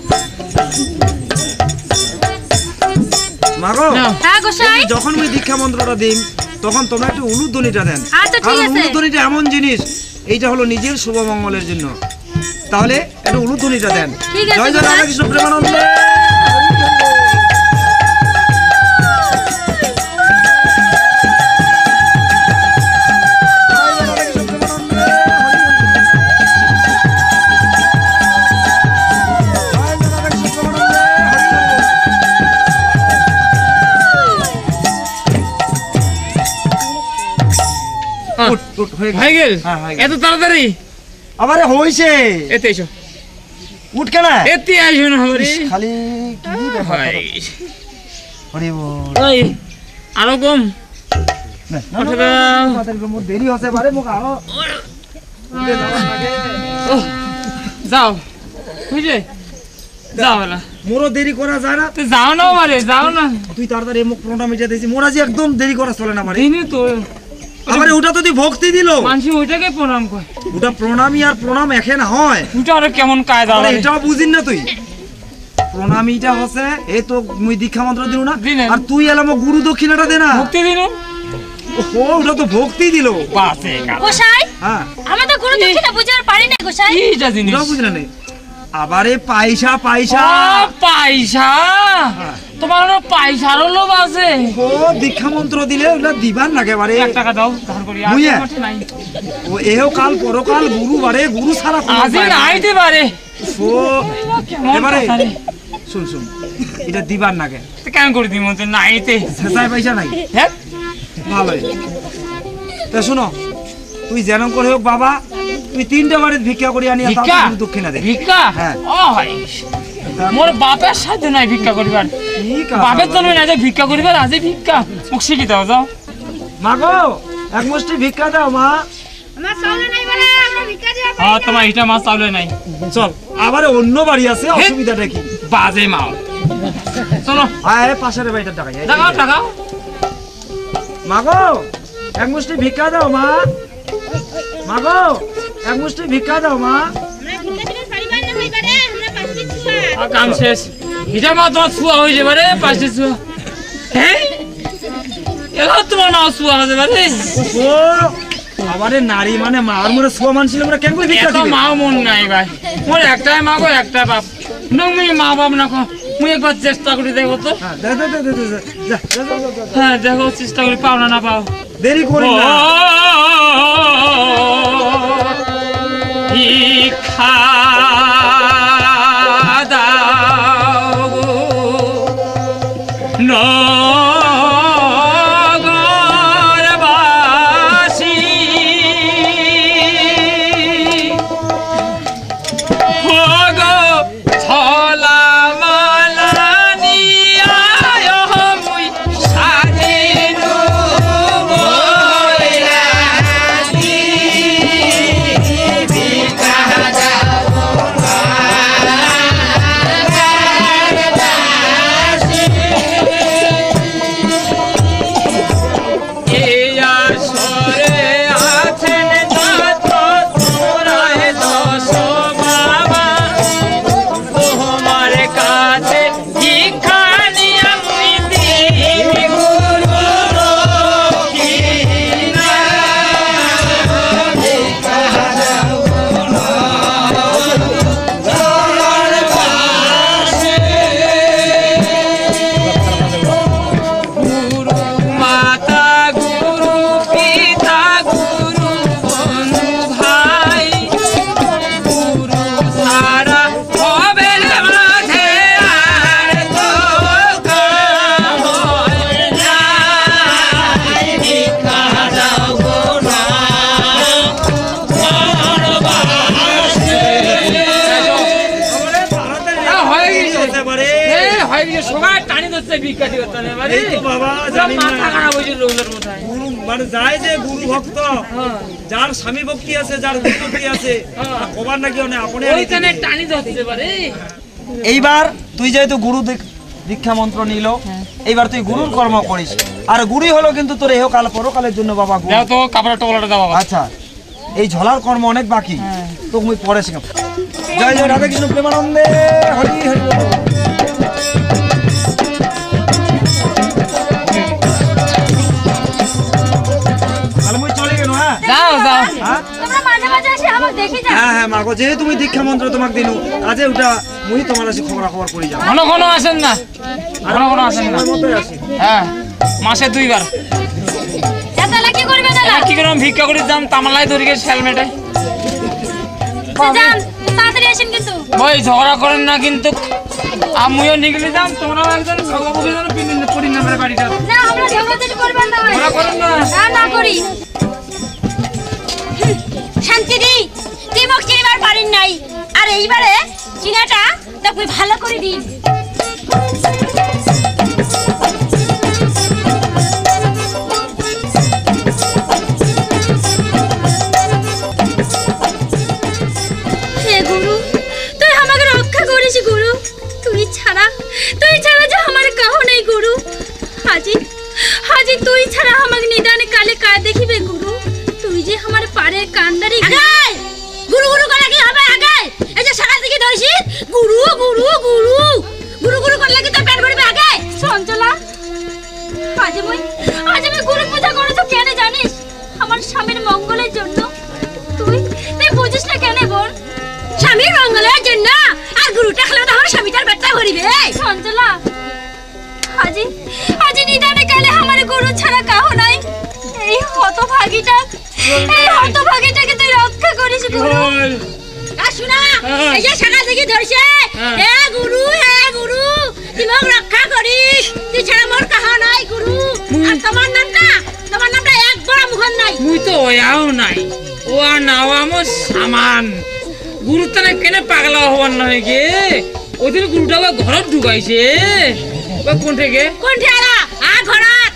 মাগো নাও। হ্যাঁ গোসাই যখন মুই দীক্ষা মন্ত্রটা দিম তখন তোমরা একটু উলুধ্বনিটা দেন আচ্ছা ঠিক কারণ আছে উলুধ্বনিটা এমন জিনিস এইটা হলো নিজের শুভ মঙ্গলের জন্য, তাহলে একটু উলুধ্বনিটা দেন। ঠিক আছে, জয় জয় গোসাই। রাধাকৃষ্ণ প্রেমানন্দে। জয় জয় রাধাকৃষ্ণ প্রেমানন্দে। জয় জয় রাধাকৃষ্ণ প্রেমানন্দে। আহ, উঠ, উঠ, হয়ে গেল। হয়ে গেল? হ্যাঁ, হয়ে গেল। এত তাড়াতাড়ি? আবারে হইছে এতে এসো, উঠ কেন এতে আসো না হরি। খালি কি ব্যাপার? হাই। হরি বল। ওই, আরো কম। না, না, ওঠে না, দাও। তাড়াতাড়ি মোর দেরি হচ্ছে পারে মোক আরো উঠে যাওয়ার আগে। ওহ, যাও বুঝলে, যাও না, মোরও দেরি করা যায় না, তো যাও না মারে, যাও না। তুই তাড়াতাড়ি মুখ প্রণাম মিটিয়ে দিয়েছি, মোর আজ একদম দেরি করা চলে না পারে। দিনই তো আবার ওটা তো তুই ভক্তি দিল, মানসি ওইটাকে প্রণাম করে, ওটা প্রণামী আর প্রণাম একে না হয়, ওইটা আরো কেমন কায়দা আরে লাগে। এটাও বুঝিন না তুই। প্রণামীটা হচ্ছে এই তো মুই দীক্ষা মন্ত্র দিল না, দিলেন। আর তুই এলাম গুরু দক্ষিণাটা দে না। ভক্তি দিন ও ওটা তো ভক্তি দিল। বাসে গোসাই হ্যাঁ আমি তো গুরু দক্ষিণা বুঝতে পারি না গোসাই এইটা জিনিস। ওটাও বুঝলে না। আবারে পয়সা পয়সা ও, পয়সা, তোমার আরো পয়সারও লোভ আছে। ও দীক্ষা মন্ত্র দিলে ওগুলা দিবার লাগে বারে। এক টাকা দাও ধার করি, আর বুঝে? আমার নাই। ও এও কাল পরকাল গুরু বারে, গুরু ছাড়া কোনো আজি উপায় নাই। নাইতে পারে। ও কেমন এবারে কথা রে। শুন শুন এটা দিবার নাগে, তো কেন করে দিই মতো নাইতে? শেষায় পয়সা নাই। হ্যাঁ, ভালোই তা শুনো, তুই যেন করে হোক বাবা, তুই তিনটা বাড়িতে ভিক্ষা করি আনি ভিক্ষা? দক্ষিণা দে। ভিক্ষা? হ্যাঁ। ও ভাই, মোর বাপের সাথে নাই ভিক্ষা করিবার। ঠিক আছে বাপের জন্মে বাবা। না যে ভিক্ষা করিবার, আজই ভিক্ষা মোক শিখি দাও, যাও। মা গো এক মুষ্টি ভিক্ষা দাও মা। আমার চাউলে নাই বলে আমরা ভিক্ষা দিয়া পাই হ্যাঁ, তোমার এটা মাছ চাউলে নাই। চল আবার অন্য বাড়ি আছে, অসুবিধাটা কি? বাজে মাও, চলো আয় পাশের বাড়িটা টাকা টাকাও টাকাও। মা গো এক মুষ্টি ভিক্ষা দাও মা। মা গো এক মুষ্টি ভিক্ষা দাও মা। আমরা ভিক্ষা দিলে পারিবার না হইবারে আমরা পাঁচটি ছুয়া আর কাম শেষ। এটা মা তোমার ছুয়া হয়ে যাবে রে, পাঁচটি ছুয়া। হ্যাঁ, এবার তোমার নাও ছুয়া হয়ে যাবে রে। ও আবারে নারী মানে মার মনে সোয়া মানছিল, আমরা কেন করে ভিক্ষা এত দিবে? মাও মন নাই ভাই, মোর একটাই মা গো, একটাই বাপ। তুমি মা বাপ না কো, মুই একবার চেষ্টা করি দেখো তো। হ্যাঁ, দে, দে, দে, দে, দে, দে, যা, যা, যা, যা, যা। হ্যাঁ, দেখো চেষ্টা করি, পাও না না পাও। দেরি করি না। ভিক্ষা দাও গো, নগরবাসী এদিকে সবাই টানি ধরছে ভিক্ষা দিবে তাহলে বাড়ি এই তো বাবা জানি না মাথা খারাপ হয়েছে লোকের মাথায় গুরু মানে যায় যে গুরু ভক্ত হ্যাঁ যার স্বামী ভক্তি আছে যার গুরু ভক্তি আছে হ্যাঁ। কবার নাকি অনেক আপনি ওইখানে টানি ধরছে পারে এইবার তুই যেহেতু গুরু দীক- দীক্ষা মন্ত্র নিল এইবার তুই গুরুর কর্ম করিস আর গুরুই হলো কিন্তু তোর এহকাল পরকালের জন্য বাবা গুরু। দাও তো কাপড়ের টোপলাটা দাও বাবা আচ্ছা এই ঝলার কর্ম অনেক বাকি তো মুই পরে শিখাম জয় জয় রাধা কৃষ্ণ প্রেমানন্দে হরি হরি বল। তাহলে মুই চলে গেল হ্যাঁ যাও যাও হ্যাঁ তোমরা মাঝে মাঝে এসে আমাকে দেখে যাও। হ্যাঁ হ্যাঁ মাগো যেহেতু তুমি দীক্ষা মন্ত্র তোমাকে দিনু আজে ওটা মুই তোমার কাছে খবর খবর করি যাও ঘন ঘন আসেন না ঘন ঘন আসেন না সময় মতোই আসি হ্যাঁ মাসে দুইবার তাহলে কি করবে দাদা? কি করে ভিক্ষা করে যাম তামালাই ধরে গেছে হেলমেটে যান তাড়াতাড়ি আসেন কিন্তু। ওই ঝগড়া করেন না কিন্তু আমিও নিগলে যাম তোমরাও একজন ভগবতী জন পিন পরি নামের বাড়িটা না আমরা ঝগড়াঝাটি করবেন না। ঝগড়া করেন না না না করি। শান্তি দি তুই মুখ চিনবার পারিন নাই আর এইবারে চিনাটা তোকে ভালো করে দিন। হে গুরু তুই আমাকে রক্ষা করিস গুরু তুই ছাড়া তুই ছাড়া যে আমার কাহো নেই গুরু হাজি হাজি তুই ছাড়া আমাকে নিদানে কালে কায় দেখিবে গুরু তুই যে আমার পারে কান্দারি আগাই গুরু গুরু করে কি হবে আগাই এই যে সকাল থেকে ধরছি গুরু গুরু গুরু গুরু গুরু করলে কি তোর পেট ভরবে আগাই চঞ্চলা আজ মই আজ আমি গুরু পূজা করে তো কেন জানিস আমার স্বামীর মঙ্গলের জন্য তুই তুই বুঝিস না কেন বোন স্বামীর মঙ্গলের জন্য আর গুরুটা খেলে তো আমার স্বামীটার পেটটা ভরিবে চঞ্চলা আজি আজি নিদানে কালে আমার গুরু ছাড়া কাহো নাই এই হতভাগীটা এই হতভাগীটাকে তুই রক্ষা করিস গুরু আর শুনা এই যে সকাল থেকে ধরছে হে গুরু হে গুরু তুই মোক রক্ষা করিস তুই ছাড়া মোর কাহো নাই গুরু আর তোমার নামটা তোমার নামটা একবার মুখন নাই মুই তো ওয়াও নাই ও আর নাও আমার সামান গুরুত্ব না কেন পাগলা হবার নয় গে ওদের গুরুটা ওই ঘরত ঢুকাইছে ওই কোন থেকে কোন ঠেলা আ ঘরাত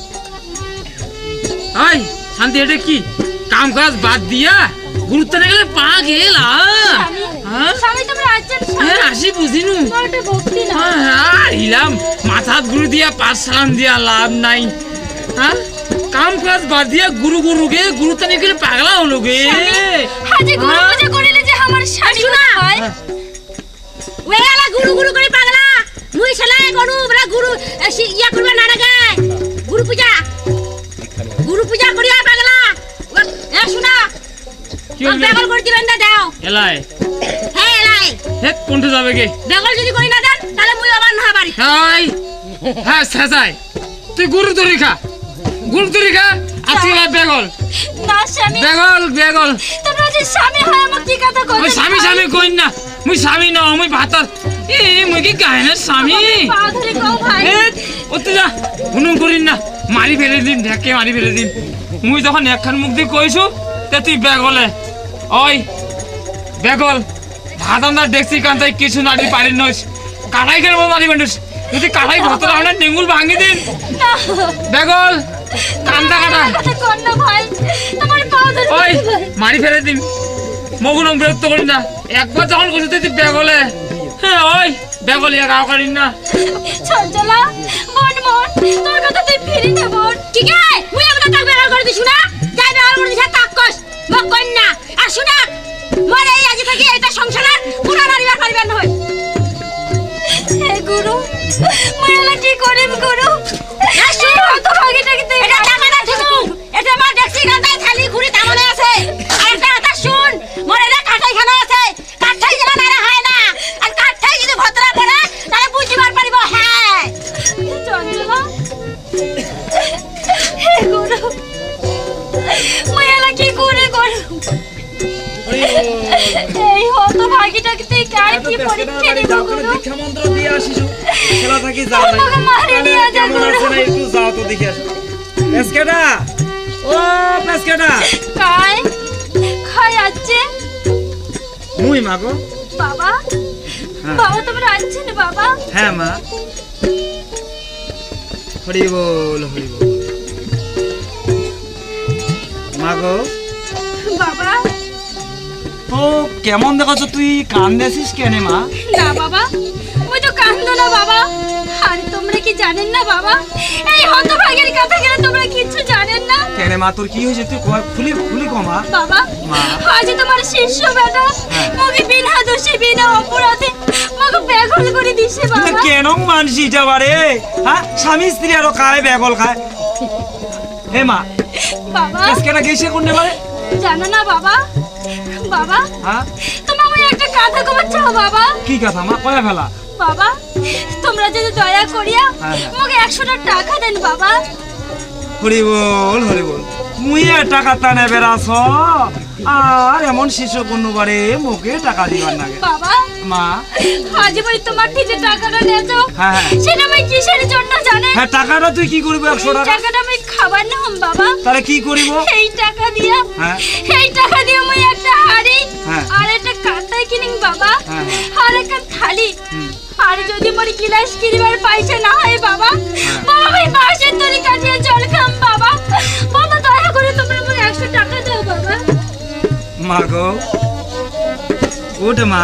আই শান্তি এটা কি কাম কাজ বাদ দিয়া গুরুত্ব না গেলে পা গেলা হ্যাঁ স্বামী তোমরা আছেন হ্যাঁ আসি বুঝিনু স্বামীটা ভক্তি না হ্যাঁ ইলাম মাথাত গুরু দিয়া পাঁচ সালাম দিয়া লাভ নাই হ্যাঁ কাম কাজ বাদ দিয়া গুরু গুরু গে গুরুত্ব না গেলে পাগলা হলো গে হাজি গুরু পূজা করিলে যে আমার স্বামী হয় ওয়ালা গুরু গুরু করে পাগলা মুই শালায় গনু বড় গুরু ইয়া করবে না রে গুরু পূজা গুরু পূজা করিয়া পাগলা এ শুনা কি হলো বেগল করে দিবেন না দাও এলাই হ্যাঁ এলাই হে কোনটা যাবে গে বেগল যদি করি না দেন তাহলে মুই আবার না বাড়ি হাই হ্যাঁ সাজাই তুই গুরু তরি খা গুরু তরি খা আর তুই লাই বেগল না স্বামী বেগল বেগল তোমরা যে স্বামী হয় আমার কি কথা কই ওই স্বামী স্বামী কইন না মুই স্বামী না মুই ভাতার এ মুই কি গায় না স্বামী পা ধরে কও ভাই এ ও তুই যা হুনুম করিন না মারি ফেলে দিন ঢেকে মারি ফেলে দিন মুই যখন একখান মুখ দিয়ে কইছু তে তুই বেগলে ওই বেগল ভাত আমরা দেখছি কান্তাই কিছু নাড়ি পারি নইস কাটাই খেলবো মারি বেন্ডুস যদি কাটাই ভতরা হলে নেঙ্গুল ভাঙি দিন না বেগল কান্দা কাটা কথা কর না ভাই আমার পা ধরে ওই মারি ফেলে দিন মগুনম বিরক্ত করি না একবার যখন কইছি তুই বেগলে হ্যাঁ ওই বেগল ইয়া গাও করিন না চঞ্চলা মন মন তোর কথা তুই ফিরি না বোন ঠিক আছে মুই আমরা তাক বের করে দিছু না যাই বের করে দিছা তাক কস মক কই না আর শুনা মরে এই আজ থেকে এটা সংসারের পুরা নারিবার পারিবার নয় হে গুরু ময়লা কি করিম গুরু আসু তো ভাগিটাকে তুই এটা টাকাটা দিছু এটা মা দেখছি গান্দাই খালি ঘুরি তামনে আছে আর একটা কথা শুন মরে রে কাটাই খানা আছে কাটাই জানা না হয় না আর কাটাই যদি ভতরা পড়ে তাহলে বুঝিবার পারিব হ্যাঁ চঞ্চলা হে গুরু ময়লা কি করে করু এই হতো ভাগিটাকে তুই কার কি পরীক্ষা দিব গুরু দীক্ষা মন্ত্র দিয়ে আসিস খেলা থাকি যাও না আমাকে মারে নিয়ে যা কেমন গুরু আছে না একটু যাও তো দেখে আসো পেসকেটা ও পেসকেটা কাই খাই আছে মুই মাগো বাবা হ্যাঁ। বাবা তোমরা আছেন বাবা হ্যাঁ মা হরি বল হরি বল। মা গো বাবা তো কেমন দেখাচ্ছ তুই কান্দেছিস কেন মা? না বাবা ওই তো কান্দো না বাবা। আর তোমরা কি জানেন না বাবা এই হতভাগের কথা কেন তোমরা কিছু জানেন না? কেন মা তোর কি হয়েছে তুই কয় খুলি খুলি কো মা। বাবা মা। আজ তোমার শিষ্য বেটা মুখে বিনা দোষে বিনা অপরাধে আমাকে বেগল করে দিছে বাবা। কেন মানসি যাবারে? হ্যাঁ স্বামী স্ত্রী আরো খায় বেগল খায়। হে মা বাবা কেসকেটা গেছে কোন নেবারে? জানো না বাবা? বাবা হ্যাঁ তোমার আমি একটা কথা কবার চাও বাবা। কি কথা মা কয়া ফেলা? বাবা তোমরা যদি দয়া করিয়া হ্যাঁ, হ্যাঁ। আমাকে একশোটা টাকা দেন বাবা। হরি বল হরি বল। মুই এ টাকা টানে বেড়াছ আর এমন শিশু কোনবারে মুখে টাকা দিবার লাগে বাবা মা। আজ বলি তোমার থেকে যে টাকাটা নিয়েছো হ্যাঁ, হ্যাঁ। সেটা আমি কিসের জন্য জানেন? হ্যাঁ টাকাটা তুই কি করবি একশো এই টাকা? টাকাটা আমি খাবার নাম বাবা। তাহলে কি করিব? এই টাকা দিয়া হ্যাঁ। এই টাকা দিয়ে আমি একটা হাড়ি হ্যাঁ। আর একটা কাঁটাই কিনিং বাবা হ্যাঁ, হ্যাঁ। আর একটা থালি হুম। আর যদি মোর গিলাস কিনবার পয়সা না হয় বাবা হ্যাঁ। বাবা আমি বাসের তরি কাটিয়ে জল খাম বাবা। বাবা দয়া করে তোমরা আমাকে একশো টাকা দাও বাবা। মা গো ওটা মা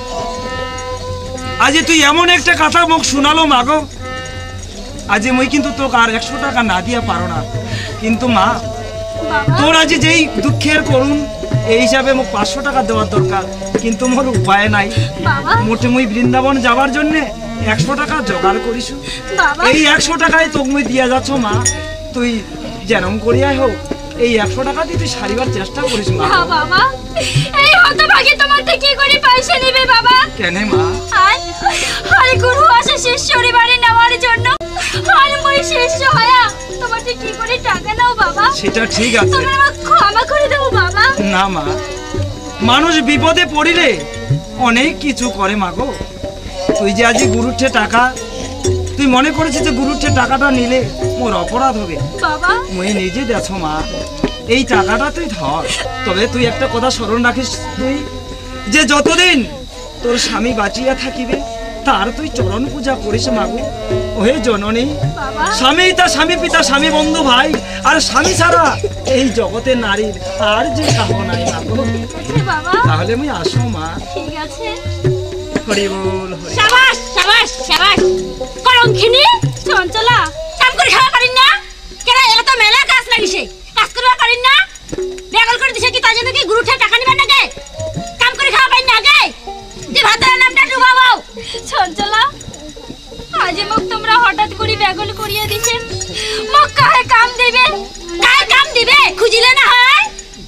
আজ তুই এমন একটা কথা মুখ শুনালো মা গো। আজ মুই কিন্তু তোকে আর একশো টাকা না দিয়া পারো না, কিন্তু মা বাবা তোর আজ যেই দুঃখের করুন এই হিসাবে মোক পাঁচশো টাকা দেওয়ার দরকার, কিন্তু মোর উপায় নাই। বাবা মোটে মুই বৃন্দাবন যাওয়ার জন্য একশো টাকা জোগাড় করিস। বাবা এই একশো টাকায় তোকে মুই দিয়া যাচ্ছ মা। তুই যেরম করিয়াই হোক এই একশো টাকা দিয়ে তুই সারিবার চেষ্টা করিস মা। না বাবা এই হতভাগী তোমার থেকে কি করে পয়সা নেবে বাবা? কেন মা? আর আর গুরু আসে শিষ্যরি বাড়ি নেওয়ার জন্য আর মই শিষ্য হয়া তোমার থেকে কি করে টাকা নাও বাবা? সেটা ঠিক আছে তোমরা আমাকে ক্ষমা করে দাও বাবা। না মা, মানুষ বিপদে পড়িলে অনেক কিছু করে মা গো। তুই যে আজ গুরুঠে টাকা তুই মনে করেছিস যে গুরুঠে টাকাটা নিলে মোর অপরাধ হবে। বাবা মুই নিজে দেছ মা এই টাকাটা তুই ধর। তবে তুই একটা কথা স্মরণ রাখিস, তুই যে যতদিন তোর স্বামী বাঁচিয়া থাকিবে তার তুই চরণ পূজা করিস মাগো। ওহে জননী, বাবা স্বামী তা স্বামী পিতা স্বামী বন্ধু ভাই, আর স্বামী ছাড়া এই জগতে নারীর আর যে কাহ নাই মাগো। হে বাবা তাহলে মুই আসো মা। ঠিক আছে। হরি বল হরি। শাবাশ শাবাশ শাবাশ কলঙ্কিনী চঞ্চলা কাম করে খাওয়া পারিন না কেন? এলা তো মেলা কাজ লাগিছে, কাজ করবা পারিন না? বেগল করে দিছে কি তার জন্য কি গুরুঠে টাকা নিবেন না গে? কাম করে খাওয়া পারিন না গে? যে ভাতের নামটা ডুবাও চঞ্চলা আজ মোক তোমরা হঠাৎ করে বেগল করিয়া দিছেন। মোক কাহে কাম দিবে? কাহে কাম দিবে খুঁজিলে না হয়?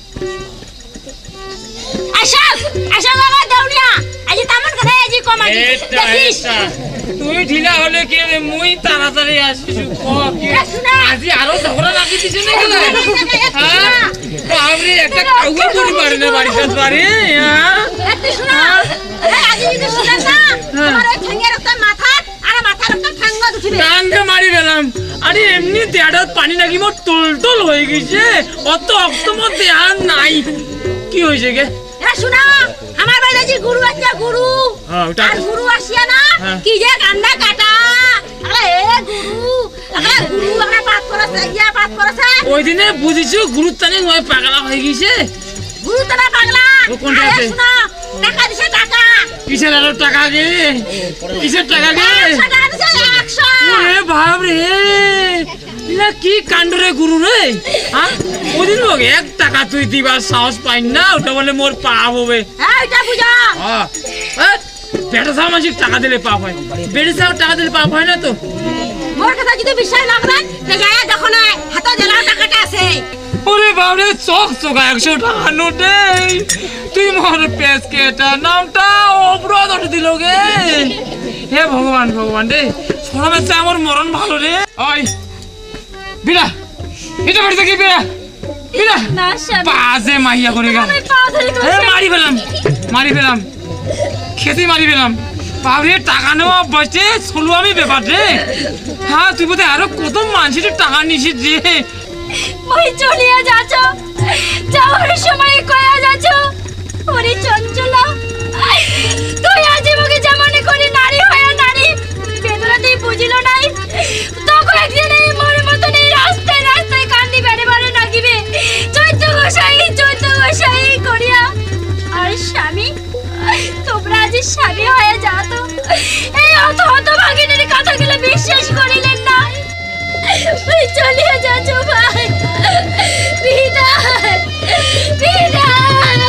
আশা আশা বাবা দাউনিয়া আজ তামন কথা আজ কমাজি এটা এটা তুই ঢিলা হলে কি রে? মুই তাড়াতাড়ি আসিস ক কি আজি আরো ঝগড়া লাগি দিছে না কেন? হ্যাঁ বাবরে একটা কাউকে করি পারে না বাড়িতে বাড়ি। হ্যাঁ একটু শোনা আজ যদি শুনেন না তোমার ওই ঠ্যাঙ্গের একটা মাথা আর মাথার একটা ঠ্যাঙ্গ উঠিবে। কান্দে মারি গেলাম। আরে এমনি দেড়াত পানি নাকি মোর টল টল হয়ে গেছে, অত অক্ত মধ্যে আর নাই। কি হয়েছে গে? এ শোনা আমার বাড়িতে যে গুরু আছে গুরু হ্যাঁ, ওটা আর গুরু আসিয়া না হ্যাঁ। কি যে কান্দা কাটা আরে এ গুরু আরে গুরু আমরা পাঠ করেছে ইয়া পাঠ করেছে ওই দিনে বুঝিছো গুরুর টানে নয় পাগলা হয়ে গেছে। গুরু তো না পাগলা। ও কোনটা আরে আছে? শোনা টাকা দিছে টাকা কিসের আরো টাকা গে? কিসের টাকা গে? একশো টাকা দিছে একশো। ওরে বাপ রে, না কি কাণ্ড রে গুরু রে। হ্যাঁ ওদিন লোক এক টাকা তুই দিবার সাহস পাই না, ওটা বলে মোর পাপ হবে। হ্যাঁ এটা বুঝা হ্যাঁ বেটা সাহেব মাসিক টাকা দিলে পাপ হয়, বেটা সাহেব টাকা দিলে পাপ হয় না তো? মোর কথা যদি বিশ্বাস না করেন তে যায় দেখো না হাতে জেলাও টাকাটা আছে। ওরে বাবরে চক চকা একশো টাকা নোটে তুই মোর পেসকেটা নামটা অপরাধ ওঠে দিল গে। হে ভগবান ভগবান রে, সরমের চেয়ে আমার মরণ ভালো রে। ওই বিড়া এটা বাড়িতে কি বিড়া বিড়া না স্বামী বাজে মাইয়া করে গেল। আমি পা ধরে এ মারি ফেলাম মারি ফেলাম খেতে মারি ফেলাম। বাবরে টাকা নেওয়া বসে শুনু আমি ব্যাপার রে। হ্যাঁ তুই বোধহয় আরো কত মানুষের টাকা নিছিস রে। মই চলিয়া যাচ্ছ যাওয়ার সময় কয়া যাচ্ছ ওরে চঞ্চলা তুই আজ আমাকে যেমন করে নারী হয়ে নারী বেদনা তুই বুঝিল না এই অত হত ভাগিনের কথাগুলো বিশ্বাস করিলেন না। ওই চলিয়ে যাচ্ছ ভাই, বিদায় বিদায়।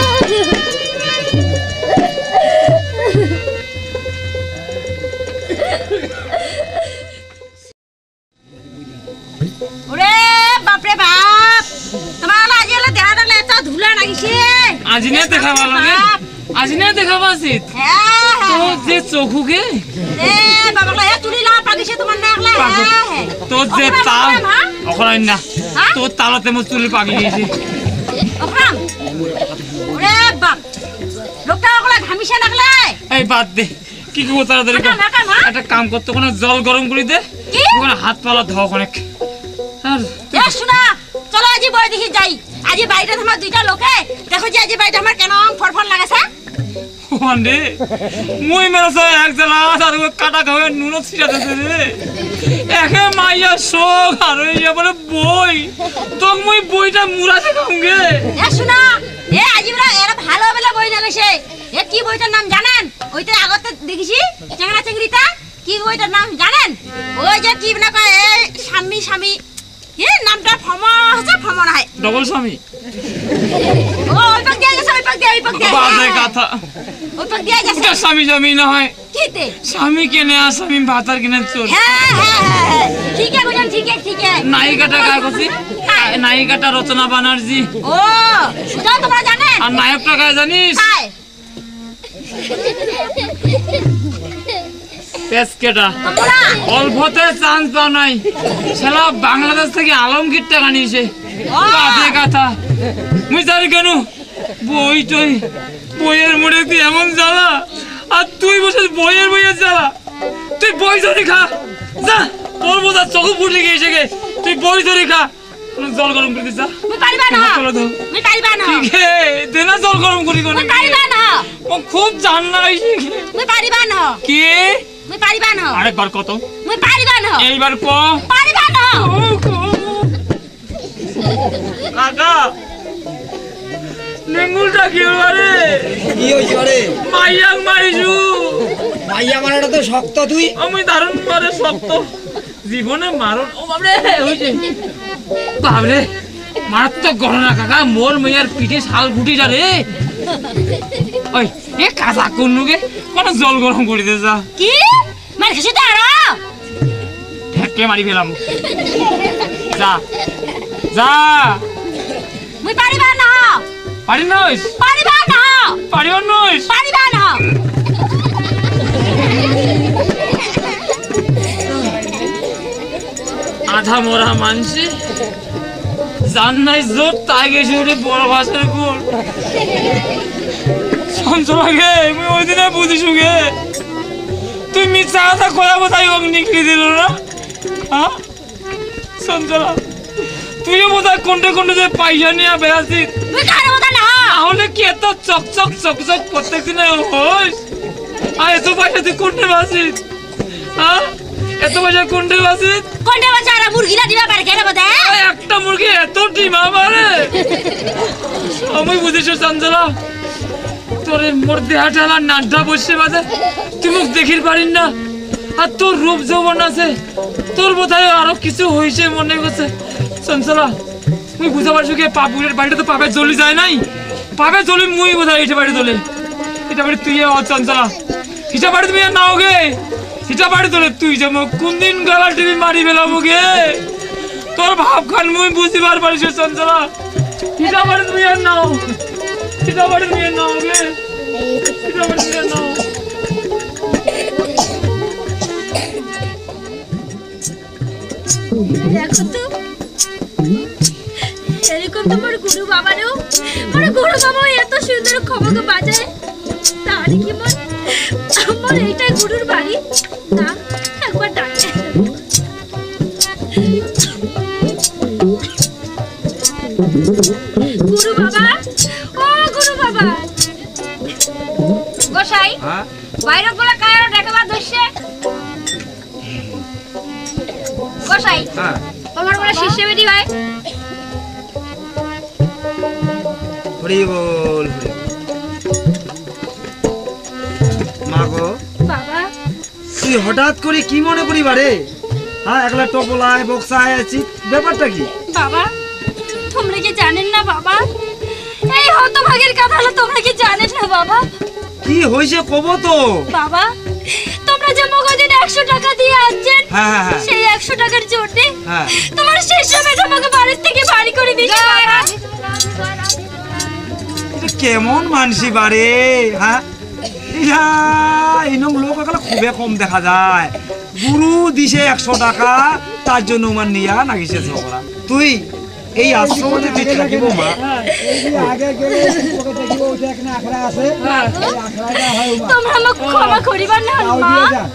ওরে বাপরে বাপ, তোমার আজ এলে দেখা দেখলে এত ধুলা লাগিছে। আজি নে দেখাবা লাগে, আজি নে দেখাবা সিত হ্যাঁ তো যে চকুকে এ বাবা হে তুলি লা পাগিছে তোমার না একলা। হ্যাঁ তো যে তাল অখরাই না তো তালতে মো চুলি পাগি গেছে। অপরাম ওরে বাপ, লোকটা ওগুলা ঘামিছে লাগলে। এই বাদ দে, কি কি তাড়াতাড়ি কর, একটা কাম করতে কোন জল গরম করে দে, কি ওখানে হাত পালা ধোয়া অনেক। আর এ শোনা, চলো আজি বই দেখি যাই। আজি বাইরে তোমার দুইটা লোকে দেখো যে আজি বাইরে আমার কেন ফরফর লাগাছে। ওয়ান্ডে মুই মেরা সব এক জেলা আর কাটা খাওয়া নুন ছিটা দিতে রে একে মাইয়া শোক আর ইয়া বলে বই তো মুই বইটা মুরা দেখাউঙ্গে। এ শোনা, এ আজি বড় এরা ভালো বলে বই না লেছে। এ কি বইটার নাম জানেন? ওইটা আগতে দেখিছি চেংড়া চেংড়িটা, কি বইটার নাম জানেন? ওই যে কি না কয় এ স্বামী স্বামী, এ নামটা ফমা আছে ফমা নাই ডবল স্বামী। ও ওই পাক দিয়ে গেছে, ওই পাক দিয়ে, ওই পাক দিয়ে। বাজে কথা, ওই পাক দিয়ে গেছে। এটা স্বামী স্বামী না হয় কিতে? স্বামী কেনে আর স্বামী ভাতার কিনে চোর। হ্যাঁ হ্যাঁ হ্যাঁ ঠিক আছে বুঝেন, ঠিক আছে ঠিক আছে। নায়িকাটা কার কছি? নায়িকাটা রচনা ব্যানার্জি। ও সুজা তোমরা জানেন? আর নায়কটা কার জানিস? কাই পেসকেটা। তোমরা অল্পতে চান্স পাও নাই, শালা বাংলাদেশ থেকে আলমগীর টাকা নিয়েছে। বাজে কথা, মুই জানি কেন বই টই বইয়ের মোড়ে তুই এমন জ্বালা, আর তুই বসে বইয়ের বইয়ের জ্বালা। তুই বই ধরে খা, যা তোর বোধা চোখ ফুটে গিয়েছে গে, তুই বই ধরে খা। জল গরম করে দিস, মুই পারিবা না, মুই পারিবা না, ঠিক হে দে না জল গরম করি কোন। মুই পারিবা না, ও খুব জান্না হইছে। মুই পারিবা না, কি মুই পারিবা না, আরেকবার কত? মুই পারিবা না, এইবার ক। পারিবা না। কাকা নেঙ্গুলটা কি হরে? কি হইছে রে? মাইয়াক মারিছু। মাইয়া মারাটা তো শক্ত তুই। আমি দারুণ করে শক্ত জীবনে মারণ। ও বাবরে হইছে, বাবরে মারাত্মক গণনা কাকা, মোর মেয়ার পিঠে শাল ফুটিটা রে। ওই এ কাজা কোনুকে কোন জল গরম করে দে যা। কি মার খেছে দাঁড়া, ঠেকে মারি ফেলাম, যা যা। মুই পারিবা না, পারি নইস, পারিবা না, পারিব নইস, পারিবা না। আধা মরা মানসি জান নাই জোর তাই গেছে ওরে বড় ভাষার গুণ। সঞ্চলা গে মুই ওই দিনে বুঝিছু গে, তুই মিথ্যা কথা কয়া বোধহয় ওক নিকলি দিল না। হ্যাঁ সঞ্চলা, তুইও বোধহয় কোনটা কোনটা যে পয়সা নিয়ে বেড়াচ্ছিস, মুই কার কথা না, তাহলে কি এত চকচক চকচক প্রত্যেক দিনে হোস? আর এত পয়সা তুই কোনটা বাসিস? হ্যাঁ এত পয়সা কোনটা বাসিস? কোনটা বাচ্চারা মুরগিলা দিবা পারে কেন বদে? একটা মুরগি এত ডিম আমারে আমি বুঝিস চঞ্চলা, তোর মোর দেহা ঠালা নাড্ডা বসে বাজে, তুই মুখ দেখির পারিস না। আর তোর রূপ যৌবন আছে, তোর বোধহয় আরো কিছু হয়েছে মনে করছে। চঞ্চলা মুই বুঝতে পারছো কি, পাপুরের বাড়িটা তো পাপে জ্বলি যায় নাই, পাপে জ্বলি মুই বোধহয় এটা বাড়ি তোলে, এটা বাড়ি তুই চঞ্চলা, এটা বাড়ি তুমি নাও গে, এটা বাড়ি তোলে তুই যে মুখ কোন দিন গলা টিভি মারি ফেলাবো গে, তোর ভাব খান মুই বুঝিবার পারিস চঞ্চলা। এটা বাড়ি তুমি আর নাও, এটা বাড়ি তুমি আর নাও গে, এটা বাড়ি তুমি আর নাও। দেখো তো এরকম তোমার গুরু বাবারও, আমার গুরু বাবা এত সুন্দর খবরকে বাজায়, তাহলে কি মন আমার এইটাই গুরুর বাড়ি না? একবার ডাকে গুরু বাবা, ও গুরু বাবা। গোসাই হ্যাঁ বাইরে বলে কায়রো দেখাবার দস্যে গোসাই, হ্যাঁ তোমার বলে শিষ্য বেটি হয়? হরি বল হরি। মা গো বাবা তুই হঠাৎ করে কি মনে করি বারে? হ্যাঁ, একলা টপলায় বক্সায় আছিস, ব্যাপারটা কি? বাবা তোমরা কি জানেন না বাবা, এই হতভাগের কথা হলো তোমরা কি জানেন না বাবা? কি হয়েছে কব তো। বাবা তোমরা যে মগদিন একশো টাকা দিয়ে আনছেন, হ্যাঁ হ্যাঁ হ্যাঁ সেই একশো টাকার জন্য হ্যাঁ। তোমার শেষ সময় তোমাকে বাড়ির থেকে বাড়ি করে দিয়েছে বাবা। এটা কেমন মানসি বারে? হ্যাঁ, ইহা এইরকম লোক এখানে খুবই কম দেখা যায়। গুরু দিছে একশো টাকা, তার জন্য আমার নিয়া নাগিছে ঝগড়া। তুই এই আশ্রমতে তুই থাকিব মা? তোমরা আমাকে ক্ষমা করিবার না মা।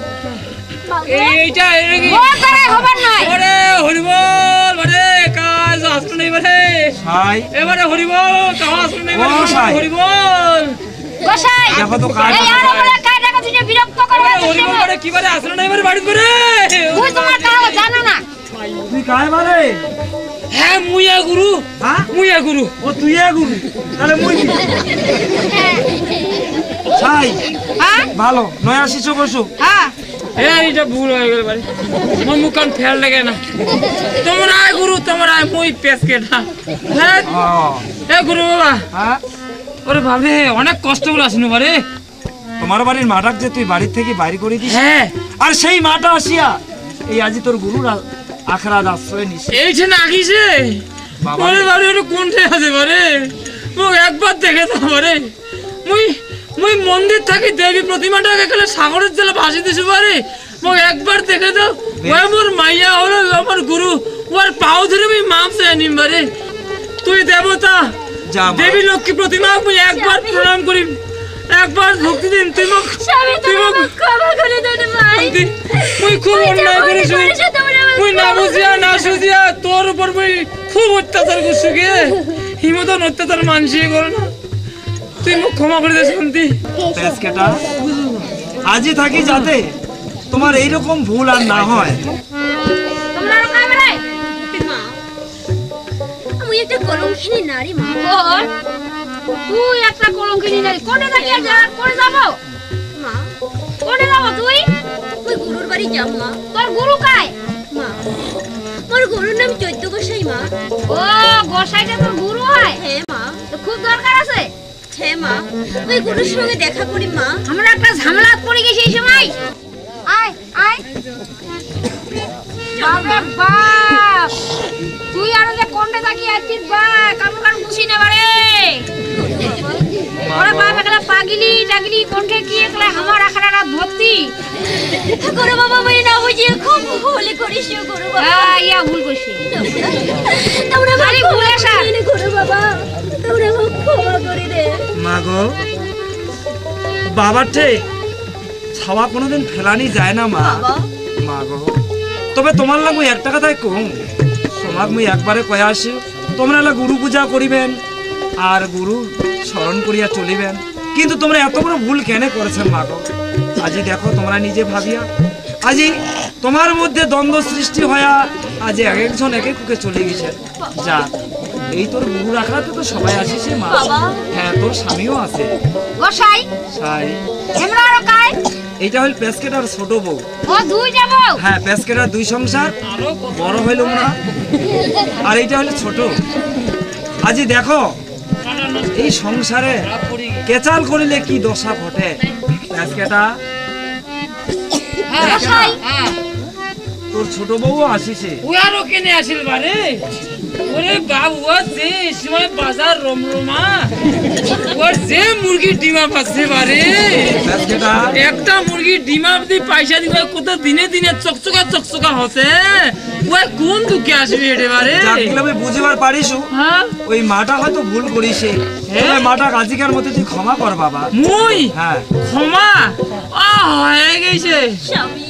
এইটা এই ওর দ্বারাই হবার নাই। ওরে হরিবল বারে কাজ আসতে নেই বারে ভাই এবারে হরিবল কাজ আসতে নেই বারে ও সাই। হরিবল গোসাই দেখো তো কাজ এই আর আমরা কাজ টাকা দিয়ে বিরক্ত করবে আরে হরিবল বারে কি বারে আসলে নেই বারে বাড়ি করে তুই তোমার কাজ জানো না। তুই কায় বারে? হ্যাঁ মুইয়া গুরু হ্যাঁ, মুইয়া গুরু ও তুই এ গুরু, তাহলে মুই কি? ছাই হ্যাঁ ভালো নয় আসিস বসু। হ্যাঁ এইটা ভুল হয়ে গেল বারে মোর মুখান ফেল লাগে না তোমরা আয় গুরু তোমরা আয় মুই পেসকেটা হ্যাঁ ও এ গুরু বাবা হ্যাঁ, ওরে বাবা অনেক কষ্ট করে আসিনু বারে তোমার বাড়ির মাটাক যে তুই বাড়ি থেকে বাইরে করে দিস, হ্যাঁ আর সেই মাটা আসিয়া এই আজি তোর গুরুর আখড়া আশ্রয় নিস। এইছে নাগিছে বাবা ওরে বারে একটু কোনটে আছে বারে মুখ একবার দেখে তো বারে মুই মুই মন্দির থাকি দেবী প্রতিমাটাকে এখানে সাগরের জলে ভাসি দিছি বারে মুখ একবার দেখে দাও ওই মোর মাইয়া হলো আমার গুরু ওর পাও ধরে আমি মাপ চাই নিম বারে তুই দেবতা যা মা। দেবী লক্ষ্মী প্রতিমা মুই একবার প্রণাম করি একবার ভক্তি দিন তুই মুখ স্বামী তুই তুমি মুখ আমাকে ক্ষমা করে দেন ভাই। তুই- মুই খুব অন্যায় করেছি মুই না বুঝিয়া না সুঝিয়া তোর উপর মুই খুব অত্যাচার করছি গে হিমতন অত্যাচার মানছি করো না তুই মুখ ক্ষমা করে দে শান্তি পেসকেটা আজি থাকি যাতে তোমার এইরকম ভুল আর না হয়। তোমরা আর কাই বেড়াই মা, আমি একটা কলঙ্কিনী নারী মা। ওর তুই একটা কলঙ্কিনী নারী, কোনে দাঁড়িয়ে যা করে যাবো মা কোনে যাবো তুই? ওই গুরুর বাড়ি যাব মা। তোর গুরু কায়? মা মোর গুরুর নাম চৈত্য গোসাই মা। ও গোসাইটা তোর গুরু হয়? হ্যাঁ মা, তো খুব দরকার আছে। হ্যাঁ মা, ওই গুরুর সঙ্গে দেখা করি মা। আমরা একটা ঝামেলা পড়ে গেছি এই সময়। আয় আয় বাবা বাপ, তুই আর যে কোনটা তাকিয়ে আছিস বা কারণ কারণ খুশি না বারে ওরে বাপ একলা পাগলি টাগলি কোনকে কি একলা আমার আখড়া রাত ভর্তি গুরু বাবা মই না বুঝিয়ে খুব ভুল করিস গুরু বাবা। আ, ইয়া ভুল করছি তোমরা খালি আমাকে ভুলে আসা। ক্ষমা করে দে গুরু বাবা, তোমরা আমাকে ক্ষমা করে দে। মা গো, বাবার ঠে ছাওয়া কোনোদিন ফেলানি যায় না মা। বাবা মা গো, তবে তোমার লাগু একটা কথাই কম, তোমাক মুই একবারে কয়া আসি তোমরা এলা গুরু পূজা করিবেন আর গুরু স্মরণ করিয়া চলিবেন, কিন্তু তোমরা এত বড় ভুল কেন করেছেন মা গো? আজি দেখো তোমরা নিজে ভাবিয়া আজি তোমার মধ্যে দ্বন্দ্ব সৃষ্টি হয়া আজ এক একজন এক এক কুকে চলে গেছে। যা এই তোর গুরু রাখাতে তো সবাই আসিছে মা। বাবা। হ্যাঁ, তোর স্বামীও আছে। গোসাই সাই আমরা আর কায় এইটা হল পেসকেট আর ছোট বউ। ও দুই যাবো হ্যাঁ, পেসকেট আর দুই সংসার বড় হইল না, আর এইটা হলো ছোট। আজি দেখো এই সংসারে কেচাল করিলে কি দশা ঘটে। পেসকেটা গোসাই তোর ছোট বউ আসিছে। ও আরো কেনে আসিল বারে ওরে বাবু ও যে সময় বাজার রমরমা ওর যে মুরগি ডিমা পাচ্ছে বারে পেসকেটা একটা মুরগি ডিমা দি পয়সা দিবে কত দিনে দিনে চকচকা চকচকা হচ্ছে ওই কোন দুঃখে আসবে এটে বারে যাগুলো আমি বুঝিবার পারিসু, হ্যাঁ ওই মাটা হয়তো ভুল করিছে। হ্যাঁ? ওই মাটা আজিকার মধ্যে তুই ক্ষমা কর বাবা। মুই হ্যাঁ, ক্ষমা আ হয়ে গেছে স্বামী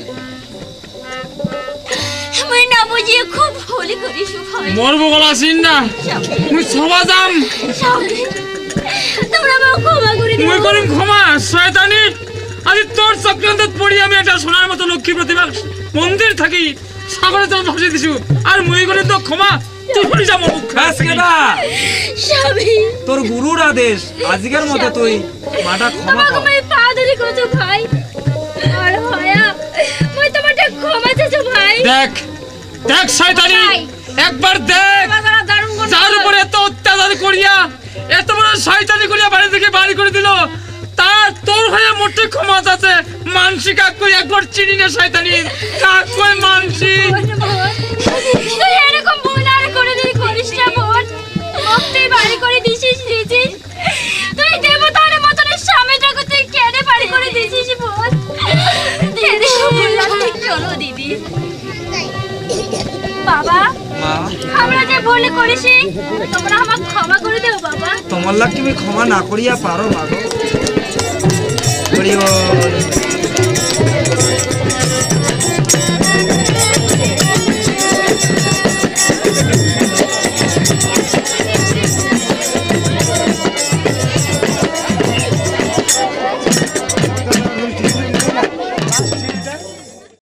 মই না বুঝিয়ে খুব ভুল করিস ভাই। মরবো গলা সিন না মুই সবা যাম স্বামী তোমরা আমাকে ক্ষমা করে দিও। মুই করিম ক্ষমা শয়তানি আজ তোর চক্রান্তত পড়ি আমি একটা সোনার মতো লক্ষ্মী প্রতিমা মন্দির থাকি সাগরে জল ভাসিয়ে দিছু আর মুই করিম তো ক্ষমা তুই পড়ি যা মুখ পেসকেটা স্বামী তোর গুরুর আদেশ, আজকের মতো তুই মাটা ক্ষমা তোমাকে কর। আমি পা ধরে কত ভাই আর হয়া দেখ দেখ শয়তানি একবার দেখ যার উপরে এত অত্যাচার করিয়া এত বড় শয়তানি করিয়া বাড়ি থেকে বাড়ি করে দিল তার তোর হয়ে মোটে ক্ষমা আছে মানসি কাক কই একবার চিনি না শয়তানি কাক কই মানসি তুই এরকম ভুল আর করে দিই করিস না বোন মুক্তি বাড়ি করে দিছিস দিছিস তুই দেবতার মতন স্বামীটাকে তুই কেন বাড়ি করে দিছিস বোন দিদি চলো দিদি বাবা আমরা যে ভুল করেছি তোমরা আমাকে ক্ষমা করে দাও বাবা তোমার লাগ তুমি ক্ষমা না করিয়া পারো না গো। হরি বল।